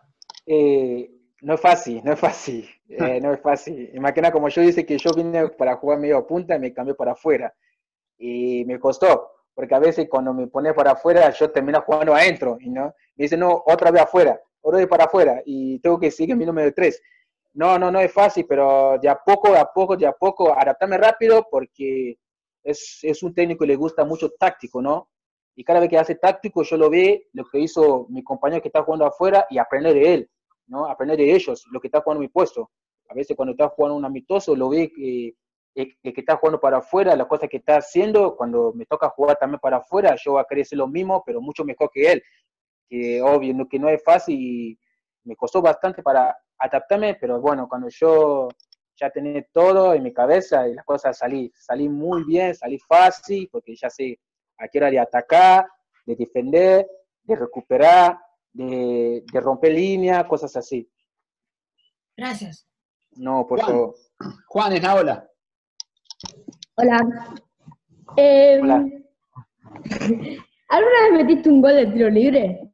No es fácil. No es fácil. Imagina como yo dice que yo vine para jugar medio punta y me cambié para afuera. Y me costó, porque a veces cuando me pone para afuera, yo termino jugando adentro, ¿no? Me dice, no, otra vez afuera, otra vez para afuera, y tengo que seguir mi número 3. No es fácil, pero de a poco, adaptarme rápido, porque es un técnico que le gusta mucho táctico, ¿no? Y cada vez que hace táctico, yo lo veo, lo que hizo mi compañero que está jugando afuera, y aprender de él, ¿no? Aprender de ellos, lo que está jugando mi puesto. A veces cuando está jugando un amistoso, lo ve que está jugando para afuera, las cosas que está haciendo, cuando me toca jugar también para afuera, yo voy a querer hacer lo mismo, pero mucho mejor que él. Que obvio, que no es fácil y me costó bastante para adaptarme, pero bueno, cuando yo ya tenía todo en mi cabeza y las cosas salí muy bien, salí fácil, porque ya sé a qué hora de atacar, de defender, de recuperar, de romper línea, cosas así. Gracias. No, por favor. Juan, es Naola. Hola. Hola. ¿Alguna vez metiste un gol de tiro libre?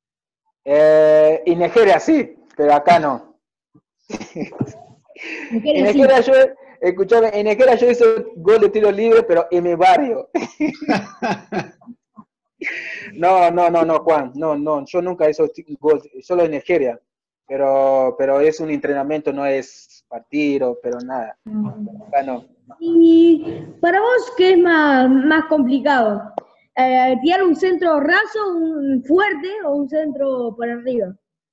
En Nigeria sí, pero acá no. En Nigeria yo hice gol de tiro libre, pero en mi barrio. No, Juan, no, yo nunca hice gol, solo en Nigeria, pero es un entrenamiento, no es partido, pero nada. Acá no. Y para vos, ¿qué es más complicado? ¿Tirar un centro raso, un fuerte o un centro por arriba?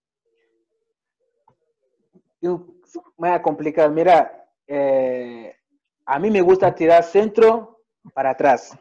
Más complicado, mira, a mí me gusta tirar centro para atrás.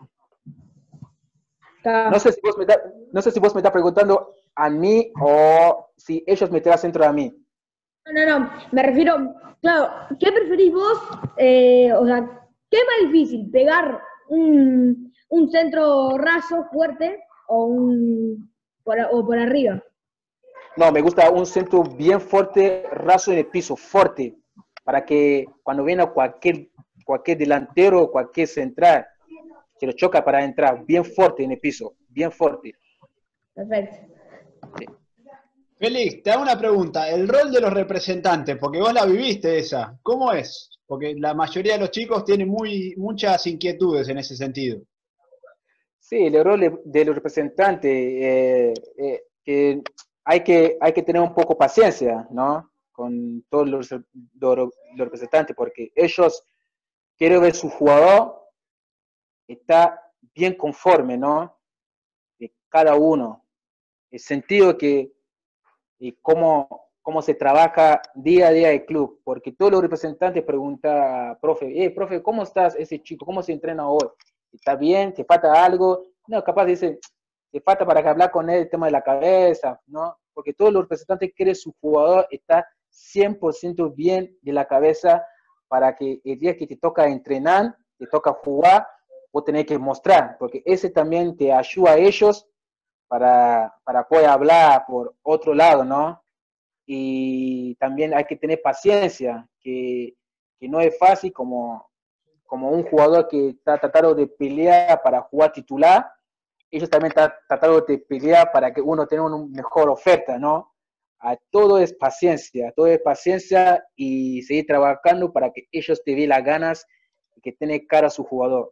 No sé si vos me estás preguntando a mí o si ellos me tiran centro a mí. No, me refiero, claro, ¿qué preferís vos? O sea, ¿qué es más difícil? ¿Pegar un centro raso, fuerte, o por arriba? No, me gusta un centro bien fuerte, raso en el piso, fuerte, para que cuando viene cualquier delantero, cualquier central, que lo choca para entrar, bien fuerte en el piso, bien fuerte. Perfecto. Sí. Félix, te hago una pregunta. El rol de los representantes, porque vos la viviste esa, ¿cómo es? Porque la mayoría de los chicos tienen muchas inquietudes en ese sentido. Sí, el rol de los representantes, que hay que tener un poco paciencia, ¿no? Con todos los representantes, porque ellos quieren ver su jugador está bien conforme, ¿no? De cada uno. El sentido y cómo se trabaja día a día el club, porque todos los representantes preguntan, profe, profe, ¿cómo estás ese chico? ¿Cómo se entrena hoy? ¿Está bien? ¿Te falta algo? No, capaz dice, te falta para que hablar con él el tema de la cabeza, ¿no? Porque todos los representantes quieren su jugador está 100% bien de la cabeza para que el día que te toca entrenar, te toca jugar, vos tenés que mostrar, porque ese también te ayuda a ellos para poder hablar por otro lado, ¿no? Y también hay que tener paciencia, que no es fácil como un jugador que está tratando de pelear para jugar titular, ellos también están tratando de pelear para que uno tenga una mejor oferta, ¿no? Todo es paciencia y seguir trabajando para que ellos te den las ganas y que tiene cara a su jugador.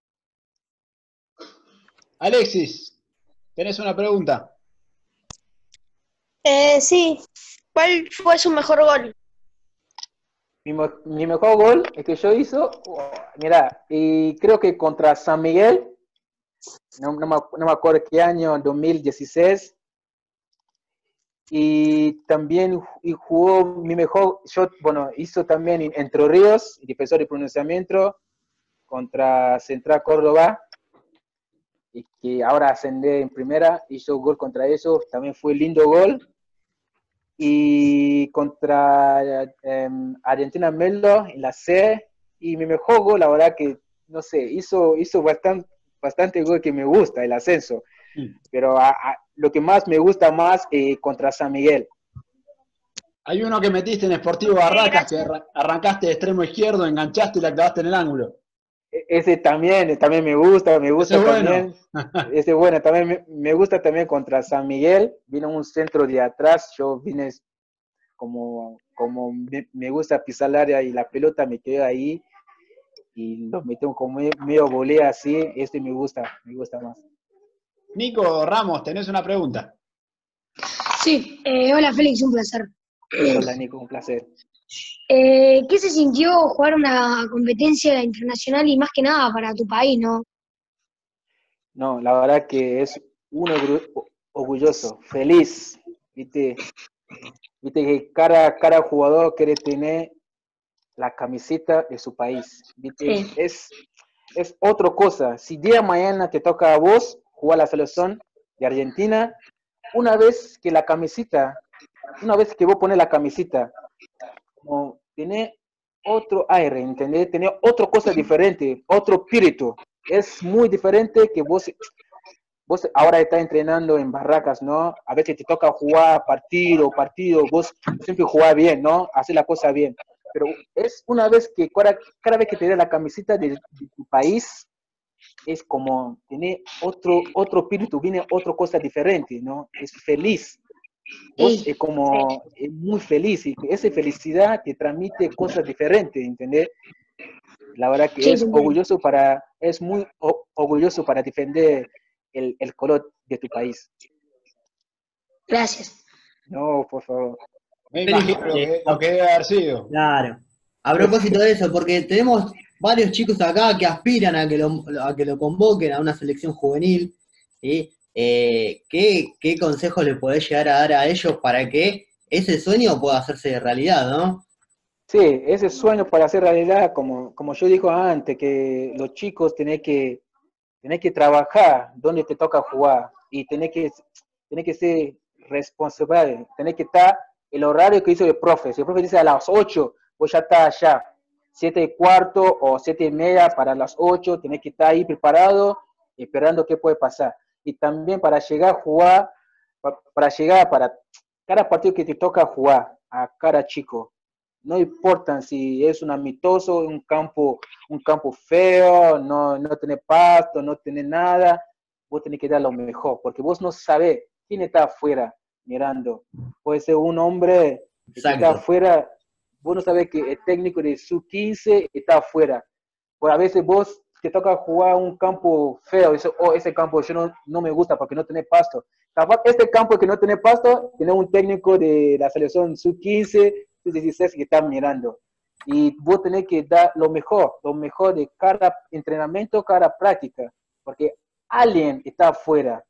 Alexis, ¿tenés una pregunta? Sí. ¿Cuál fue su mejor gol? Mi mejor gol el que yo hizo, mira, y creo que contra San Miguel, no me acuerdo qué año, 2016, y también jugó mi mejor shot, bueno, hizo también en Entre Ríos, defensor de pronunciamiento, contra Central Córdoba, y que ahora ascendé en primera, hizo gol contra eso, también fue lindo gol. Y contra Argentina Melo en la C, y mi mejor gol, la verdad que, no sé, hizo bastante gol que me gusta, el ascenso, pero lo que más me gusta más contra San Miguel. Hay uno que metiste en Sportivo Barracas, que arrancaste de extremo izquierdo, enganchaste y la clavaste en el ángulo. Ese también me gusta Ese también. Bueno. Ese bueno, también me gusta también contra San Miguel. Vino un centro de atrás, yo vine como me gusta pisar el área y la pelota me queda ahí y lo metemos como medio volea así, me gusta más. Nico Ramos, ¿tenés una pregunta? Sí, hola Félix, un placer. Hola Nico, un placer. ¿Qué se sintió jugar una competencia internacional y más que nada para tu país, no? No, la verdad que es un orgulloso, feliz, viste que cada jugador quiere tener la camiseta de su país, ¿viste? Sí. Es otra cosa. Si día mañana te toca a vos jugar la selección de Argentina, una vez que vos pones la camiseta, como tenés otro aire, ¿entendés? Tenés otra cosa diferente, otro espíritu. Es muy diferente que vos ahora estás entrenando en Barracas, ¿no? A veces te toca jugar partido, vos siempre jugás bien, ¿no? Hacer la cosa bien. Pero es una vez que cada vez que te da la camiseta de tu país, es como tener otro espíritu, viene otra cosa diferente, ¿no? Es feliz. Vos es como es muy feliz y esa felicidad te transmite cosas diferentes, ¿entendés? La verdad que es muy orgulloso para defender el color de tu país. Gracias. No, por favor. Me imagino lo que debe haber sido. Claro. A propósito de eso, porque tenemos varios chicos acá que aspiran a que lo convoquen a una selección juvenil, ¿sí? ¿Qué consejos le podés llegar a dar a ellos para que ese sueño pueda hacerse realidad, no? Sí, ese sueño para hacer realidad, como yo digo antes, que los chicos tenés que trabajar donde te toca jugar y tenés que ser responsable, tenés que estar el horario que hizo el profe. Si el profe dice a las 8, vos ya estás allá. 7:15 o 7:30 para las 8, tenés que estar ahí preparado, esperando qué puede pasar. Y también para llegar a jugar, para cada partido que te toca jugar, a cada chico. No importa si es un amistoso, un campo feo, no tenés pasto, no tenés nada, vos tenés que dar lo mejor, porque vos no sabés quién está afuera mirando. Puede ser un hombre que está afuera, vos no sabés que el técnico de sub-15 está afuera. Pues a veces vos te toca jugar un campo feo, ese campo yo no me gusta porque no tiene pasto. Capaz este campo que no tiene pasto, tiene un técnico de la selección sub-15, sub-16 que está mirando. Y vos tenés que dar lo mejor de cada entrenamiento, cada práctica, porque alguien está afuera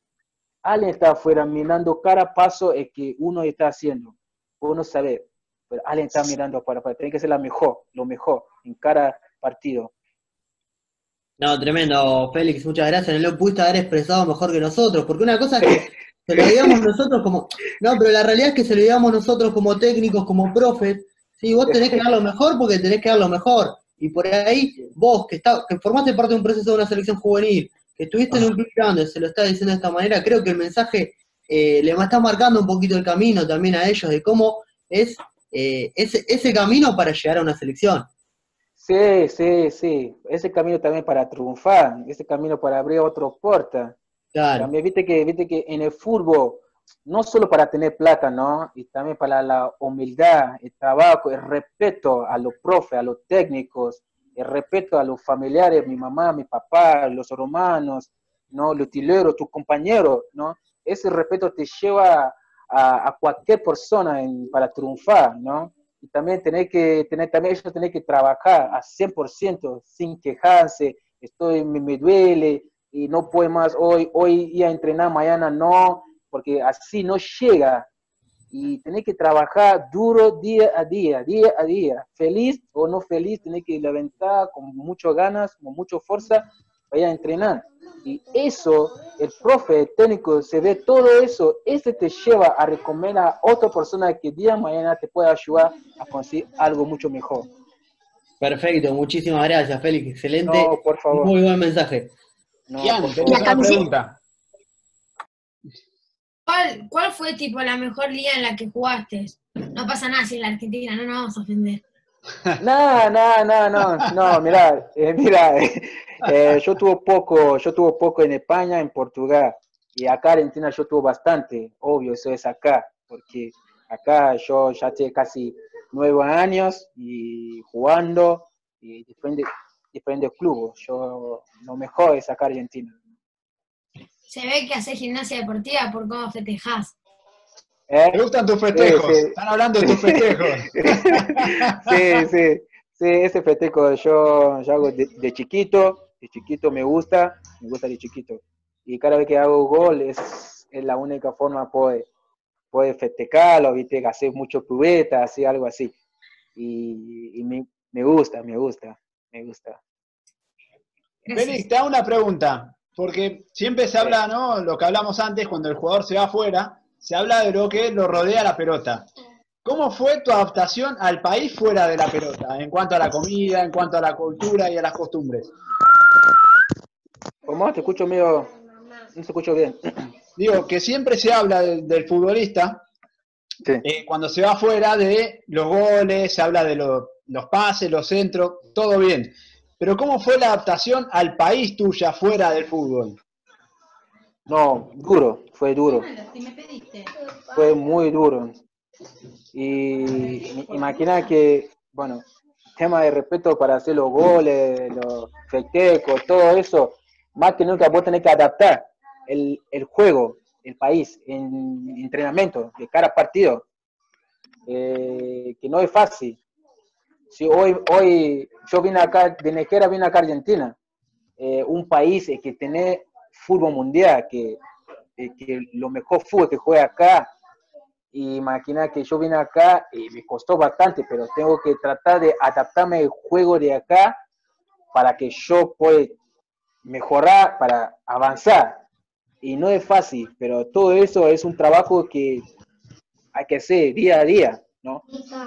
mirando cada paso que uno está haciendo. Vos no sabés, pero alguien está mirando para tener que ser lo mejor en cada partido. No, tremendo, Félix, muchas gracias. No lo pudiste haber expresado mejor que nosotros, porque una cosa es que se lo digamos nosotros como... No, pero la realidad es que se lo digamos nosotros como técnicos, como profes. Sí, vos tenés que dar lo mejor porque tenés que dar lo mejor. Y por ahí, vos, que formaste parte de un proceso de una selección juvenil, que estuviste en un club grande, se lo está diciendo de esta manera, creo que el mensaje le está marcando un poquito el camino también a ellos de cómo es ese camino para llegar a una selección. Sí, ese camino también para triunfar, ese camino para abrir otras puertas. Claro. También viste que en el fútbol, no solo para tener plata, ¿no? Y también para la humildad, el trabajo, el respeto a los profes, a los técnicos, el respeto a los familiares, mi mamá, mi papá, los hermanos, ¿no? Los utileros, tus compañeros, ¿no? Ese respeto te lleva a cualquier persona para triunfar, ¿no? Y también ellos tienen que trabajar a 100% sin quejarse, me duele y no puedo más hoy ir a entrenar, mañana no, porque así no llega. Y tenés que trabajar duro día a día, feliz o no feliz, tenés que levantar con muchas ganas, con mucha fuerza, vaya a entrenar. Y eso, el profe, el técnico, se ve todo eso, te lleva a recomendar a otra persona que día a mañana te pueda ayudar a conseguir algo mucho mejor. Perfecto, muchísimas gracias, Félix, excelente. No, por favor. Muy buen mensaje. No, tenés una pregunta. ¿Cuál fue tipo la mejor liga en la que jugaste? No pasa nada si en la Argentina, no nos vamos a ofender. No, mirá, yo tuve poco en España, en Portugal, y acá en Argentina yo tuve bastante, obvio, eso es acá, porque acá yo ya tengo casi 9 años y jugando, y diferentes clubes, lo mejor es acá Argentina. Se ve que haces gimnasia deportiva por cómo festejás. ¿Te gustan tus festejos? Sí. Están hablando de tus festejos. Sí, ese festejo yo hago de chiquito me gusta de chiquito. Y cada vez que hago gol es la única forma poder festejarlo, ¿viste? Hacer mucho cubeta, hacer algo así. Y me gusta. Félix, te hago una pregunta, porque siempre se habla, ¿no? Lo que hablamos antes, cuando el jugador se va afuera, se habla de lo que lo rodea la pelota. ¿Cómo fue tu adaptación al país fuera de la pelota, en cuanto a la comida, en cuanto a la cultura y a las costumbres? ¿Cómo? Te escucho medio... No se escucho bien. Digo, que siempre se habla del futbolista, sí. Cuando se va afuera, de los goles, se habla de los pases, los centros, todo bien. Pero ¿cómo fue la adaptación al país tuya fuera del fútbol? No, fue duro. Fue muy duro. Y imagina que, bueno, tema de respeto para hacer los goles, los festejos, todo eso, más que nunca vos tenés que adaptar el juego, el país, en entrenamiento de cada partido, que no es fácil. Si hoy yo vine acá, de Nigeria vine acá a Argentina, un país que tiene fútbol mundial, que lo mejor fútbol que juega acá. Y imagina que yo vine acá y me costó bastante, pero tengo que tratar de adaptarme al juego de acá para que yo pueda mejorar, para avanzar. Y no es fácil, pero todo eso es un trabajo que hay que hacer día a día, ¿no?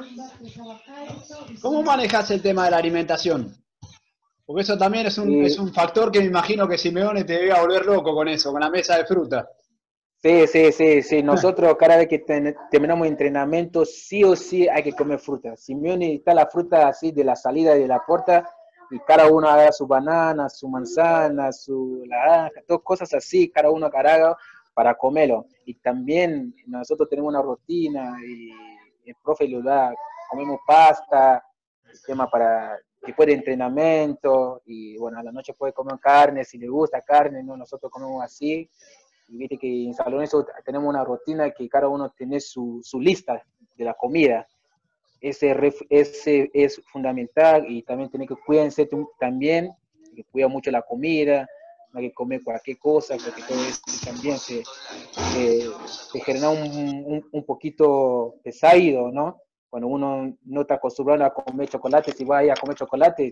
¿Cómo manejas el tema de la alimentación? Porque eso también es un factor que me imagino que Simeone te debe volver loco con eso, con la mesa de fruta. Sí. Nosotros cada vez que terminamos entrenamiento, sí o sí hay que comer fruta. Simeone está la fruta así de la salida de la puerta y cada uno haga su banana, su manzana, su naranja, todas cosas así, cada uno haga para comerlo. Y también nosotros tenemos una rutina y el profe lo da, comemos pasta, tema para después de entrenamiento y bueno, a la noche puede comer carne, si le gusta carne, ¿no? Nosotros comemos así. Y viste que en San Lorenzo tenemos una rutina que cada uno tiene su lista de la comida. Ese es fundamental y también tiene que cuidarse también, que cuida mucho la comida, no hay que comer cualquier cosa, porque todo eso también se genera un poquito pesado, ¿no? Cuando uno no está acostumbrado a comer chocolate, si vas a comer chocolate,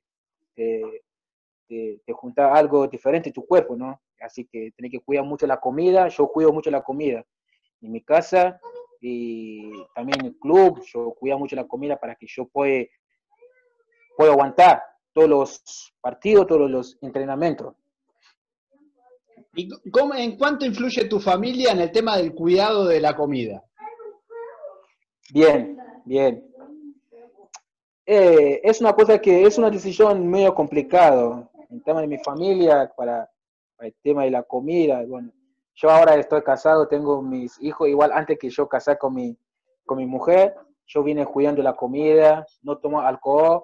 te junta algo diferente en tu cuerpo, ¿no? Así que tenés que cuidar mucho la comida, yo cuido mucho la comida en mi casa y también en el club, yo cuido mucho la comida para que yo pueda aguantar todos los partidos, todos los entrenamientos. ¿Y en cuánto influye tu familia en el tema del cuidado de la comida? Bien. Es una cosa que es una decisión medio complicada. El tema de mi familia, para el tema de la comida. Bueno, yo ahora estoy casado, tengo mis hijos, igual antes que yo casar con mi mujer, yo vine cuidando la comida, no tomo alcohol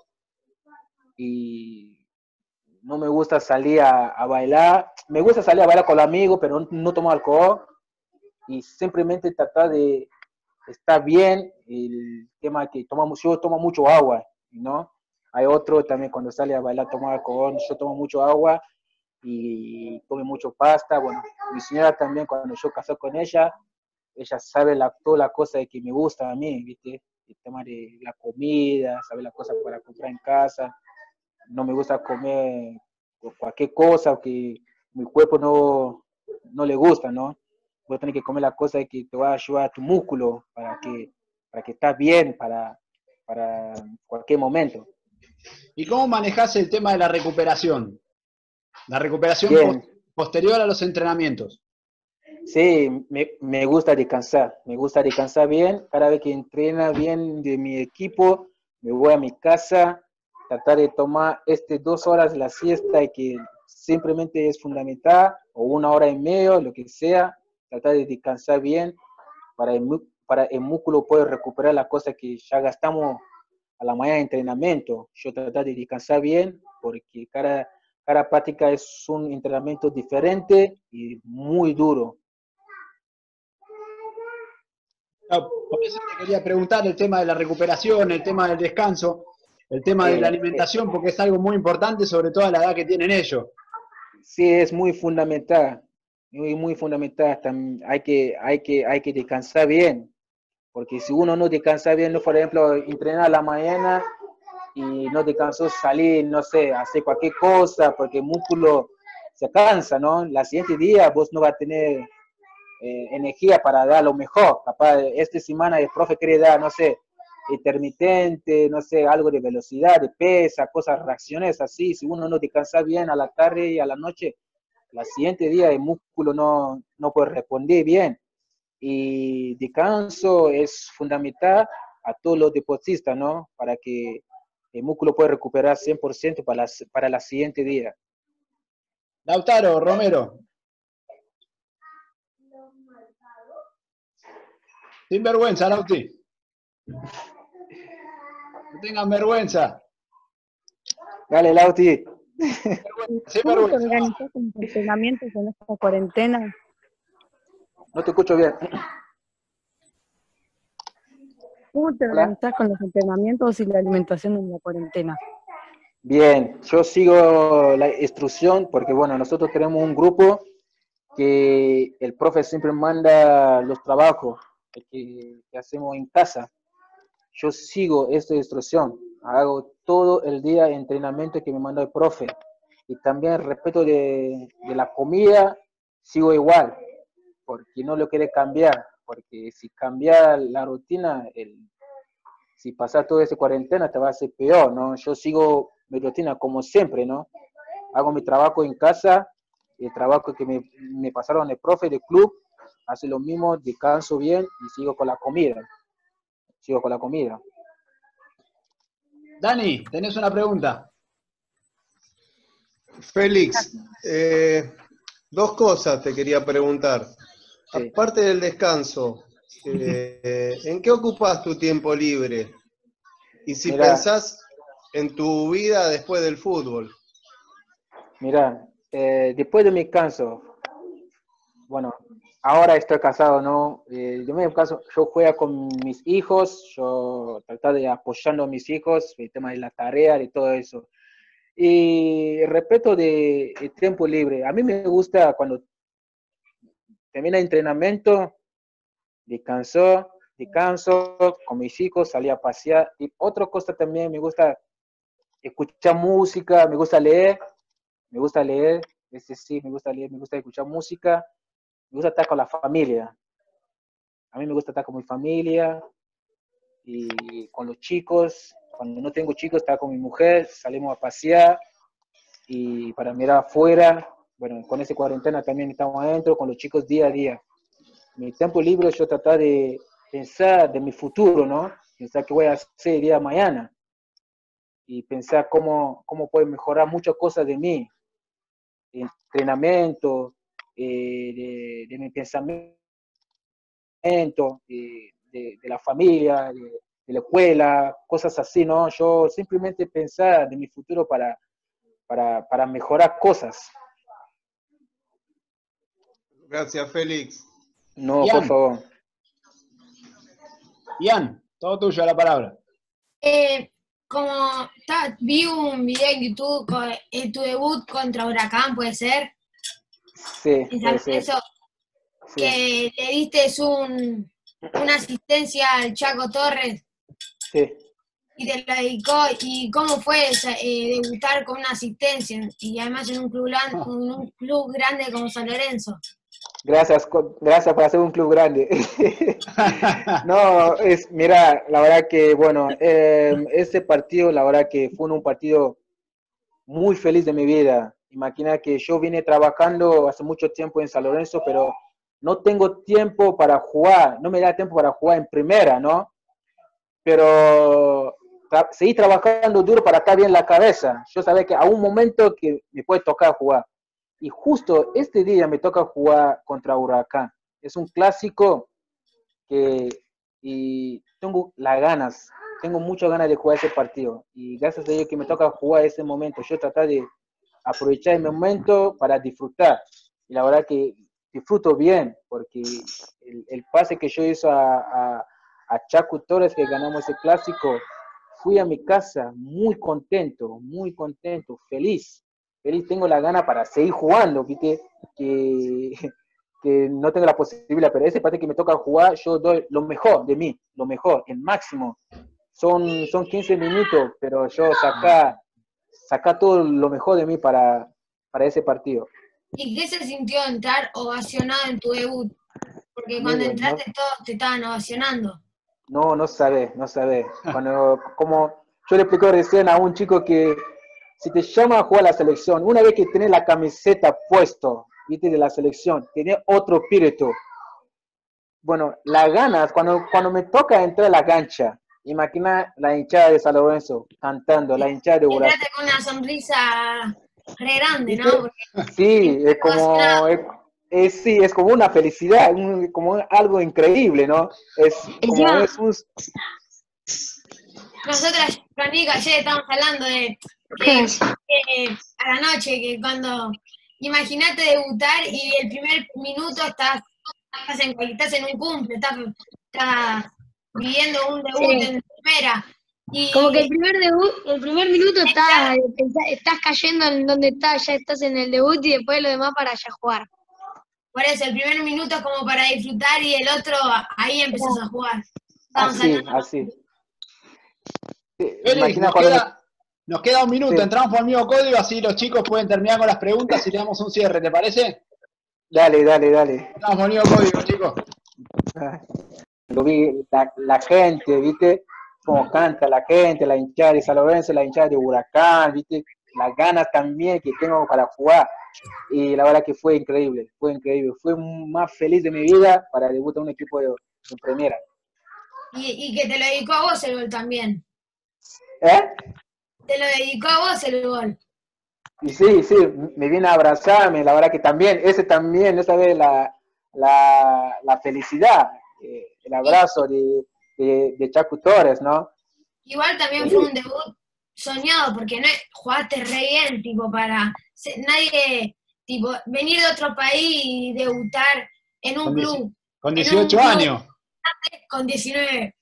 y no me gusta salir a bailar. Me gusta salir a bailar con los amigos, pero no tomo alcohol y simplemente tratar de estar bien. El tema que yo tomo mucho agua, ¿no? Hay otro también cuando sale a bailar toma alcohol, yo tomo mucho agua y come mucho pasta. Bueno, mi señora también, cuando yo casé con ella sabe toda la cosa de que me gusta a mí, ¿viste? El tema de la comida, sabe la cosa para comprar en casa. No me gusta comer cualquier cosa que mi cuerpo no le gusta, ¿no? Vos tenés que comer la cosa que te va a ayudar a tu músculo para que estés bien para cualquier momento. ¿Y cómo manejás el tema de la recuperación? La recuperación posterior a los entrenamientos. Sí, me gusta descansar bien. Cada vez que entrena bien de mi equipo, me voy a mi casa, tratar de tomar 2 horas la siesta, que simplemente es fundamental, o 1 hora y media, lo que sea, tratar de descansar bien para el músculo poder recuperar las cosas que ya gastamos a la mañana de entrenamiento. Yo tratar de descansar bien, porque cada práctica es un entrenamiento diferente y muy duro. Por eso te quería preguntar el tema de la recuperación, el tema del descanso, el tema de la alimentación, porque es algo muy importante, sobre todo a la edad que tienen ellos. Sí, es muy fundamental, muy fundamental. Hay que descansar bien, porque si uno no descansa bien, por ejemplo, entrenar a la mañana y no descansó, salir, no sé, hacer cualquier cosa, porque el músculo se cansa, ¿no? La siguiente día vos no vas a tener energía para dar lo mejor. Capaz esta semana el profe quiere dar, no sé, intermitente, no sé, algo de velocidad, de pesa, cosas, reacciones así. Si uno no descansa bien a la tarde y a la noche, la siguiente día el músculo no puede responder bien. Y descanso es fundamental a todos los deportistas, ¿no? Para que el músculo pueda recuperar 100% para la siguiente día. Lautaro, Romero. Sin vergüenza, Lauti. No tengan vergüenza. Dale, Lauti. ¿Cómo te organizás con los entrenamientos en esta cuarentena? No te escucho bien. ¿Cómo te organizás con los entrenamientos y la alimentación en la cuarentena? Bien, yo sigo la instrucción porque, bueno, nosotros tenemos un grupo que el profe siempre manda los trabajos que hacemos en casa. Yo sigo esta instrucción, hago todo el día entrenamiento que me manda el profe. Y también respecto de la comida, sigo igual, porque no lo quiere cambiar. porque si cambia la rutina, si pasas toda esa cuarentena te va a hacer peor, ¿no? Yo sigo mi rutina como siempre, ¿no? Hago mi trabajo en casa, el trabajo que me pasaron el profe del club, hace lo mismo, descanso bien y sigo con la comida. Dani, tenés una pregunta. Félix, dos cosas te quería preguntar. Sí. Aparte del descanso, ¿en qué ocupas tu tiempo libre? Y si Mirá. pensás en tu vida después del fútbol. Mira, después de mi canso, bueno, ahora estoy casado, ¿no? Yo me caso, yo juego con mis hijos, yo trato de apoyando a mis hijos, el tema de la tarea y todo eso. Y respecto de el tiempo libre, a mí me gusta cuando termina el entrenamiento, descanso con mis hijos, salir a pasear. Y otra cosa también, me gusta escuchar música, me gusta leer, sí, me gusta leer, me gusta escuchar música, me gusta estar con la familia. A mí me gusta estar con mi familia y con los chicos. Cuando no tengo chicos, estar con mi mujer, salimos a pasear y para mirar afuera. Bueno, con esa cuarentena también estamos adentro, con los chicos día a día. Mi tiempo libre yo tratar de pensar de mi futuro, ¿no? Pensar qué voy a hacer el día de mañana y pensar cómo puedo mejorar muchas cosas de mí, entrenamiento, de mi pensamiento, de la familia, de la escuela, cosas así, ¿no? Yo simplemente pensar de mi futuro para mejorar cosas. Gracias, Félix. No, Ian. por favor. Ian, todo tuyo la palabra. Vi un video en YouTube tu debut contra Huracán, ¿puede ser? Sí, En puede San ser. Lorenzo, Sí. que le diste una asistencia al Chaco Torres Sí. y te la dedicó. ¿Y cómo fue debutar con una asistencia? Y además en un club grande como San Lorenzo. Gracias por hacer un club grande. No, mira, la verdad que, bueno, ese partido, la verdad que fue un partido muy feliz de mi vida. Imagina que yo vine trabajando hace mucho tiempo en San Lorenzo, pero no tengo tiempo para jugar, no me da tiempo para jugar en primera, ¿no? Pero seguí trabajando duro para estar bien la cabeza. Yo sabía que a un momento que me puede tocar jugar. Y justo este día me toca jugar contra Huracán. Es un clásico y tengo muchas ganas de jugar ese partido. Y gracias a Dios que me toca jugar ese momento. Yo traté de aprovechar el momento para disfrutar. Y la verdad que disfruto bien, porque el pase que yo hice a Chaco Torres, que ganamos ese clásico, fui a mi casa muy contento, feliz. Tengo la gana para seguir jugando, ¿viste? Que no tengo la posibilidad, pero ese parte que me toca jugar, yo doy lo mejor de mí, lo mejor, el máximo. Son 15 minutos, pero yo saca todo lo mejor de mí para ese partido. ¿Y qué se sintió entrar ovacionado en tu debut? Porque cuando entraste todos te estaban ovacionando. No sabés. Como yo le expliqué recién a un chico que si te llama a jugar a la selección, una vez que tenés la camiseta puesto, ¿viste? De la selección, tenés otro espíritu. Bueno, las ganas, cuando me toca entrar a la cancha, imagina la hinchada de San Lorenzo cantando, la hinchada de Huracán. Entraste con una sonrisa re grande, ¿no? Porque sí, es como una felicidad, como algo increíble, ¿no? Nosotras, Franica, ayer estábamos hablando de que a la noche, que cuando imagínate debutar y el primer minuto estás en un cumple, estás viviendo un debut en primera. Y como que el primer minuto estás cayendo en donde estás, ya estás en el debut y después lo demás para ya jugar. Por eso, el primer minuto es como para disfrutar y el otro ahí empezás a jugar. Así. Félix, nos queda un minuto, sí. Entramos por el mismo código, así los chicos pueden terminar con las preguntas y le damos un cierre, ¿te parece? Dale. Entramos por el mismo código, chicos. Lo vi, la gente, ¿viste? Cómo canta la gente, la hinchada de San Lorenzo, la hinchada de Huracán, ¿viste? Las ganas también que tengo para jugar. Y la verdad que fue increíble, fue increíble. Fue más feliz de mi vida para debutar en un equipo de primera. Y que te lo dedicó a vos el gol también. ¿Eh? Te lo dedicó a vos el gol. Y sí, me viene a abrazarme, la verdad que también, esa vez la felicidad, el abrazo de Chaco Torres, ¿no? Igual también fue un debut soñado, porque no jugaste re bien, tipo, nadie, tipo, venir de otro país y debutar en un club. Con 18 años. Con 19.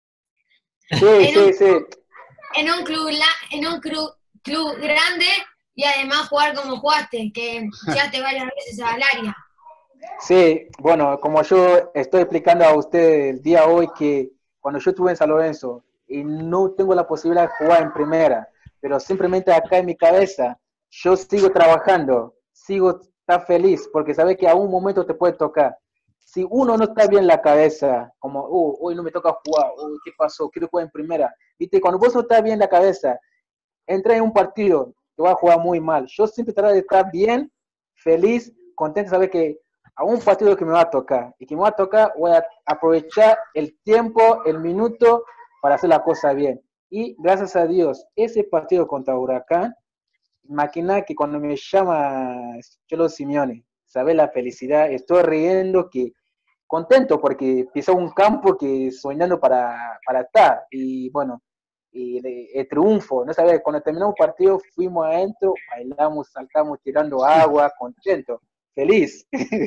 Sí. En un club grande y además jugar como jugaste, que llegaste varias veces al área. Sí, bueno, como yo estoy explicando a usted el día hoy que cuando yo estuve en San Lorenzo y no tengo la posibilidad de jugar en primera, pero simplemente acá en mi cabeza yo sigo trabajando, sigo tan feliz, porque sabes que a un momento te puede tocar. Si uno no está bien en la cabeza, como, hoy no me toca jugar, ¿qué pasó? Quiero jugar en primera. Viste, cuando vos no estás bien en la cabeza, entra en un partido, te vas a jugar muy mal. Yo siempre trato de estar bien, feliz, contento de saber que a un partido que me va a tocar, y que me va a tocar, voy a aprovechar el tiempo, el minuto, para hacer la cosa bien. Y gracias a Dios, ese partido contra Huracán, imagina que cuando me llama Cholo Simeone, sabes la felicidad, estoy riendo, que contento porque pisó un campo que soñando para estar, y bueno, y el triunfo, ¿no sabes? Cuando terminamos el partido fuimos adentro, bailamos, saltamos, tirando agua, contento, feliz,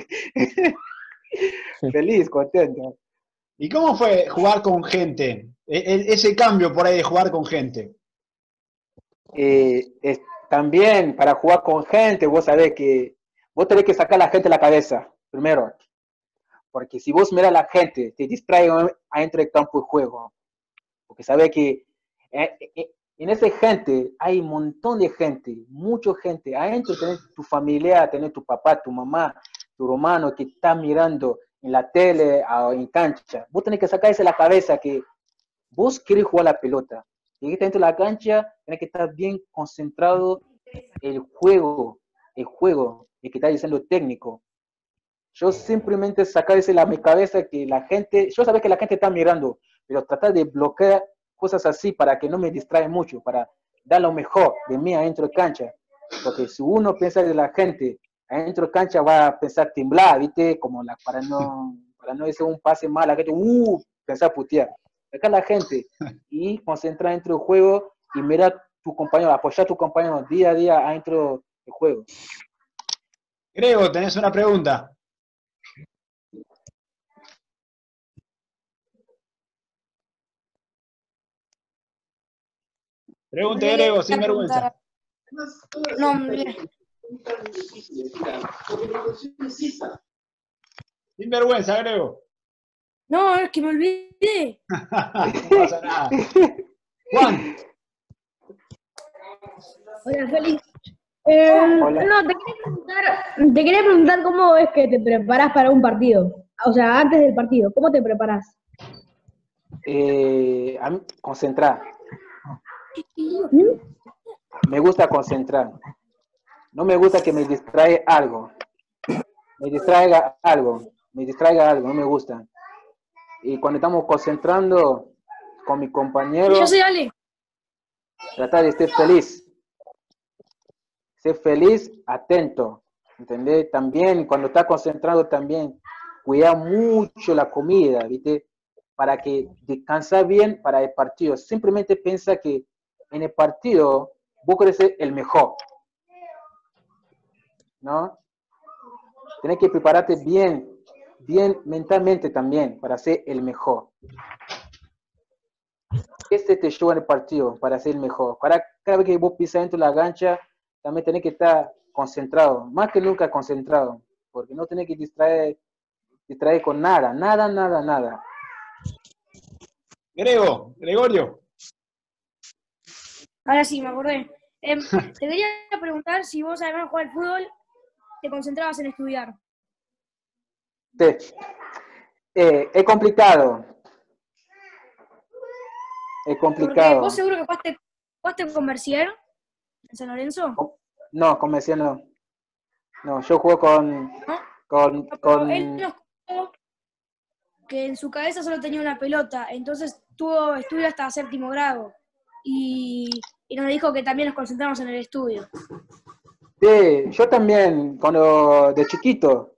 feliz, contento. ¿Y cómo fue jugar con gente? Ese cambio por ahí de jugar con gente. También para jugar con gente, vos sabés que vos tenés que sacar a la gente de la cabeza, primero. Porque si vos miras a la gente, te distrae adentro del campo de juego. Porque sabés que en esa gente hay un montón de gente, mucha gente. Adentro tenés tu familia, tenés tu papá, tu mamá, tu hermano que está mirando en la tele o en cancha. Vos tenés que sacar eso de la cabeza que vos querés jugar la pelota. Y que está dentro de la cancha, tenés que estar bien concentrado en el juego el que está diciendo el técnico. Yo simplemente sacar eso de mi cabeza que la gente, yo sabía que la gente está mirando, pero tratar de bloquear cosas así para que no me distraiga mucho, para dar lo mejor de mí adentro de cancha. Porque si uno piensa de la gente adentro de cancha va a pensar temblar, ¿viste? Como para no hacer un pase mal, la gente, pensar putear. Acá la gente y concentrar dentro del juego y mirar tu compañero, apoyar a tu compañero día a día adentro del juego. Grego, tenés una pregunta. Pregunte, Grego, sin vergüenza. No, mira. Sin vergüenza, Grego. No, es que me olvidé. No pasa nada. Juan. Hola, Félix. No, te quería preguntar cómo es que te preparás para un partido. O sea, antes del partido, ¿cómo te preparás? A mí, concentrar. Me gusta concentrar. No me gusta que me distraiga algo. Me distraiga algo, no me gusta. Y cuando estamos concentrando con mi compañero, Yo soy Ale. tratar de estar feliz. Ser feliz, atento. ¿Entendés? También, cuando está concentrado, también cuidar mucho la comida, ¿viste? Para que descansar bien para el partido. Simplemente piensa que en el partido vos querés ser el mejor, ¿no? Tenés que prepararte bien mentalmente también para ser el mejor. Este te lleva en el partido para ser el mejor. Cada vez que vos pisas dentro de la cancha, también tenés que estar concentrado, más que nunca concentrado, porque no tenés que distraer con nada. Gregorio. Ahora sí, me acordé. Te quería preguntar si vos, además de jugar al fútbol, te concentrabas en estudiar. Sí. Es complicado. Es Porque complicado. vos seguro que jugaste con Mercier en San Lorenzo. No, con Messi no. No, yo juego con... Pero él nos contó que en su cabeza solo tenía una pelota, entonces estudió hasta séptimo grado. Y nos dijo que también nos concentramos en el estudio. Sí, yo también, cuando de chiquito,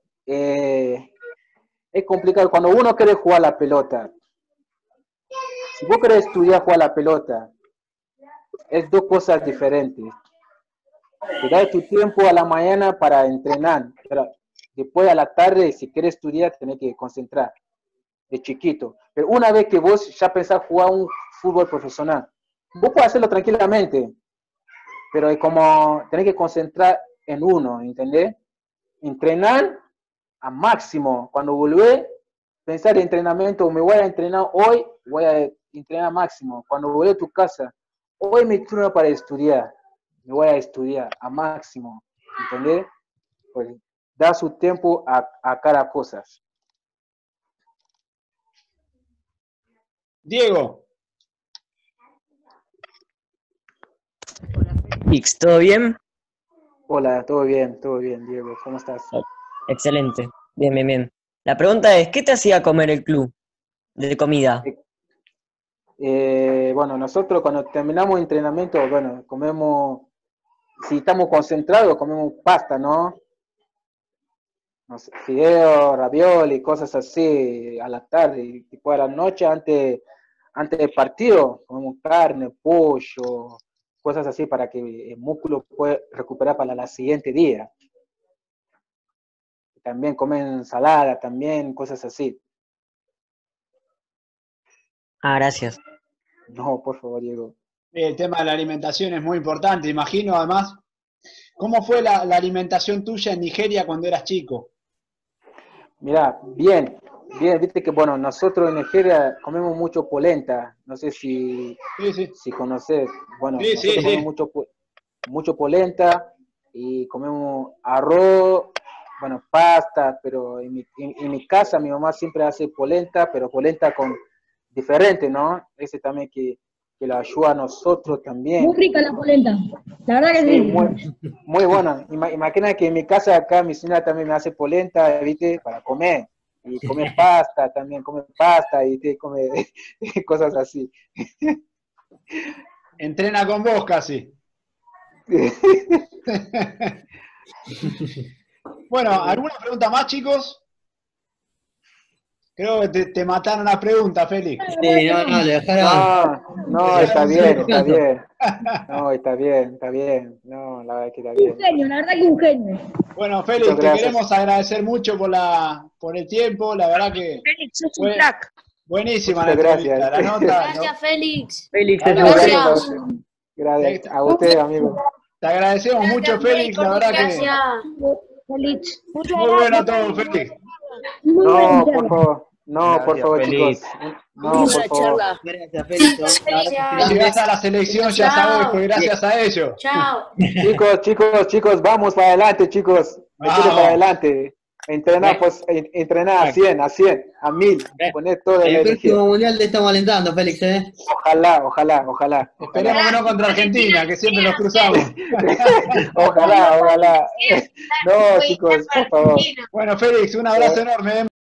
es complicado. Cuando uno quiere jugar la pelota, si vos querés estudiar jugar la pelota, es dos cosas diferentes. Te das tu tiempo a la mañana para entrenar, pero después a la tarde, si quieres estudiar, tenés que concentrar, de chiquito. Pero una vez que vos ya pensás jugar un fútbol profesional, vos podés hacerlo tranquilamente, pero es como tenés que concentrar en uno, ¿entendés? Entrenar a máximo. Cuando volvés, pensar en entrenamiento, me voy a entrenar hoy, voy a entrenar a máximo. Cuando volvés a tu casa, hoy me turno para estudiar, me voy a estudiar a máximo, ¿entendés? Pues da su tiempo a cada cosa. Diego. Félix, ¿todo bien? Hola, todo bien, Diego, ¿cómo estás? Excelente, bien. La pregunta es, ¿qué te hacía comer el club de comida? Bueno, nosotros cuando terminamos entrenamiento, bueno, comemos, si estamos concentrados, comemos pasta, ¿no? No sé, fideos, ravioli, cosas así, a la tarde, y tipo a la noche, antes del partido, comemos carne, pollo, cosas así para que el músculo pueda recuperar para el siguiente día. También comen ensalada, también, cosas así. Gracias. No, por favor, Diego. El tema de la alimentación es muy importante, imagino, además. ¿Cómo fue la alimentación tuya en Nigeria cuando eras chico? Mira, bien, viste que, bueno, nosotros en Nigeria comemos mucho polenta, no sé si conoces, bueno, nosotros comemos mucho polenta y comemos arroz, bueno, pasta, pero en mi casa mi mamá siempre hace polenta, pero polenta con diferente, ¿no? Ese también que la ayuda a nosotros también. Muy rica la polenta, la verdad que sí. Muy buena. Imagina que en mi casa acá mi señora también me hace polenta, ¿viste? Para comer. Y come pasta, también come pasta y come cosas así. Entrena con vos casi. Bueno, ¿alguna pregunta más, chicos? Creo que te mataron las preguntas, Félix. Sí, no, le dejaron. No, está bien. No, está bien. No, la verdad que está bien. Un genio, la verdad que un genio. Bueno, Félix, te queremos agradecer mucho por el tiempo, la verdad que Félix, sos un crack. Buenísima la Muchas entrevista, la nota. Gracias, Félix. Félix, Gracias a usted, amigo. Te agradecemos mucho, Félix, la verdad que Félix. muy bueno todo, Félix. No, por favor. No, por favor, chicos. No, por favor. Gracias, Félix. Si llegas a la selección, ya sabes, fue gracias a ellos. Chao. Chicos, vamos para adelante, chicos. Métele para adelante. Entrenar a 100, a 1000. Poner toda la El energía. próximo mundial te estamos alentando, Félix, ¿eh? Ojalá. Esperemos que no contra Argentina, que siempre nos cruzamos. Ojalá. No, chicos, por favor. Bueno, Félix, un abrazo enorme.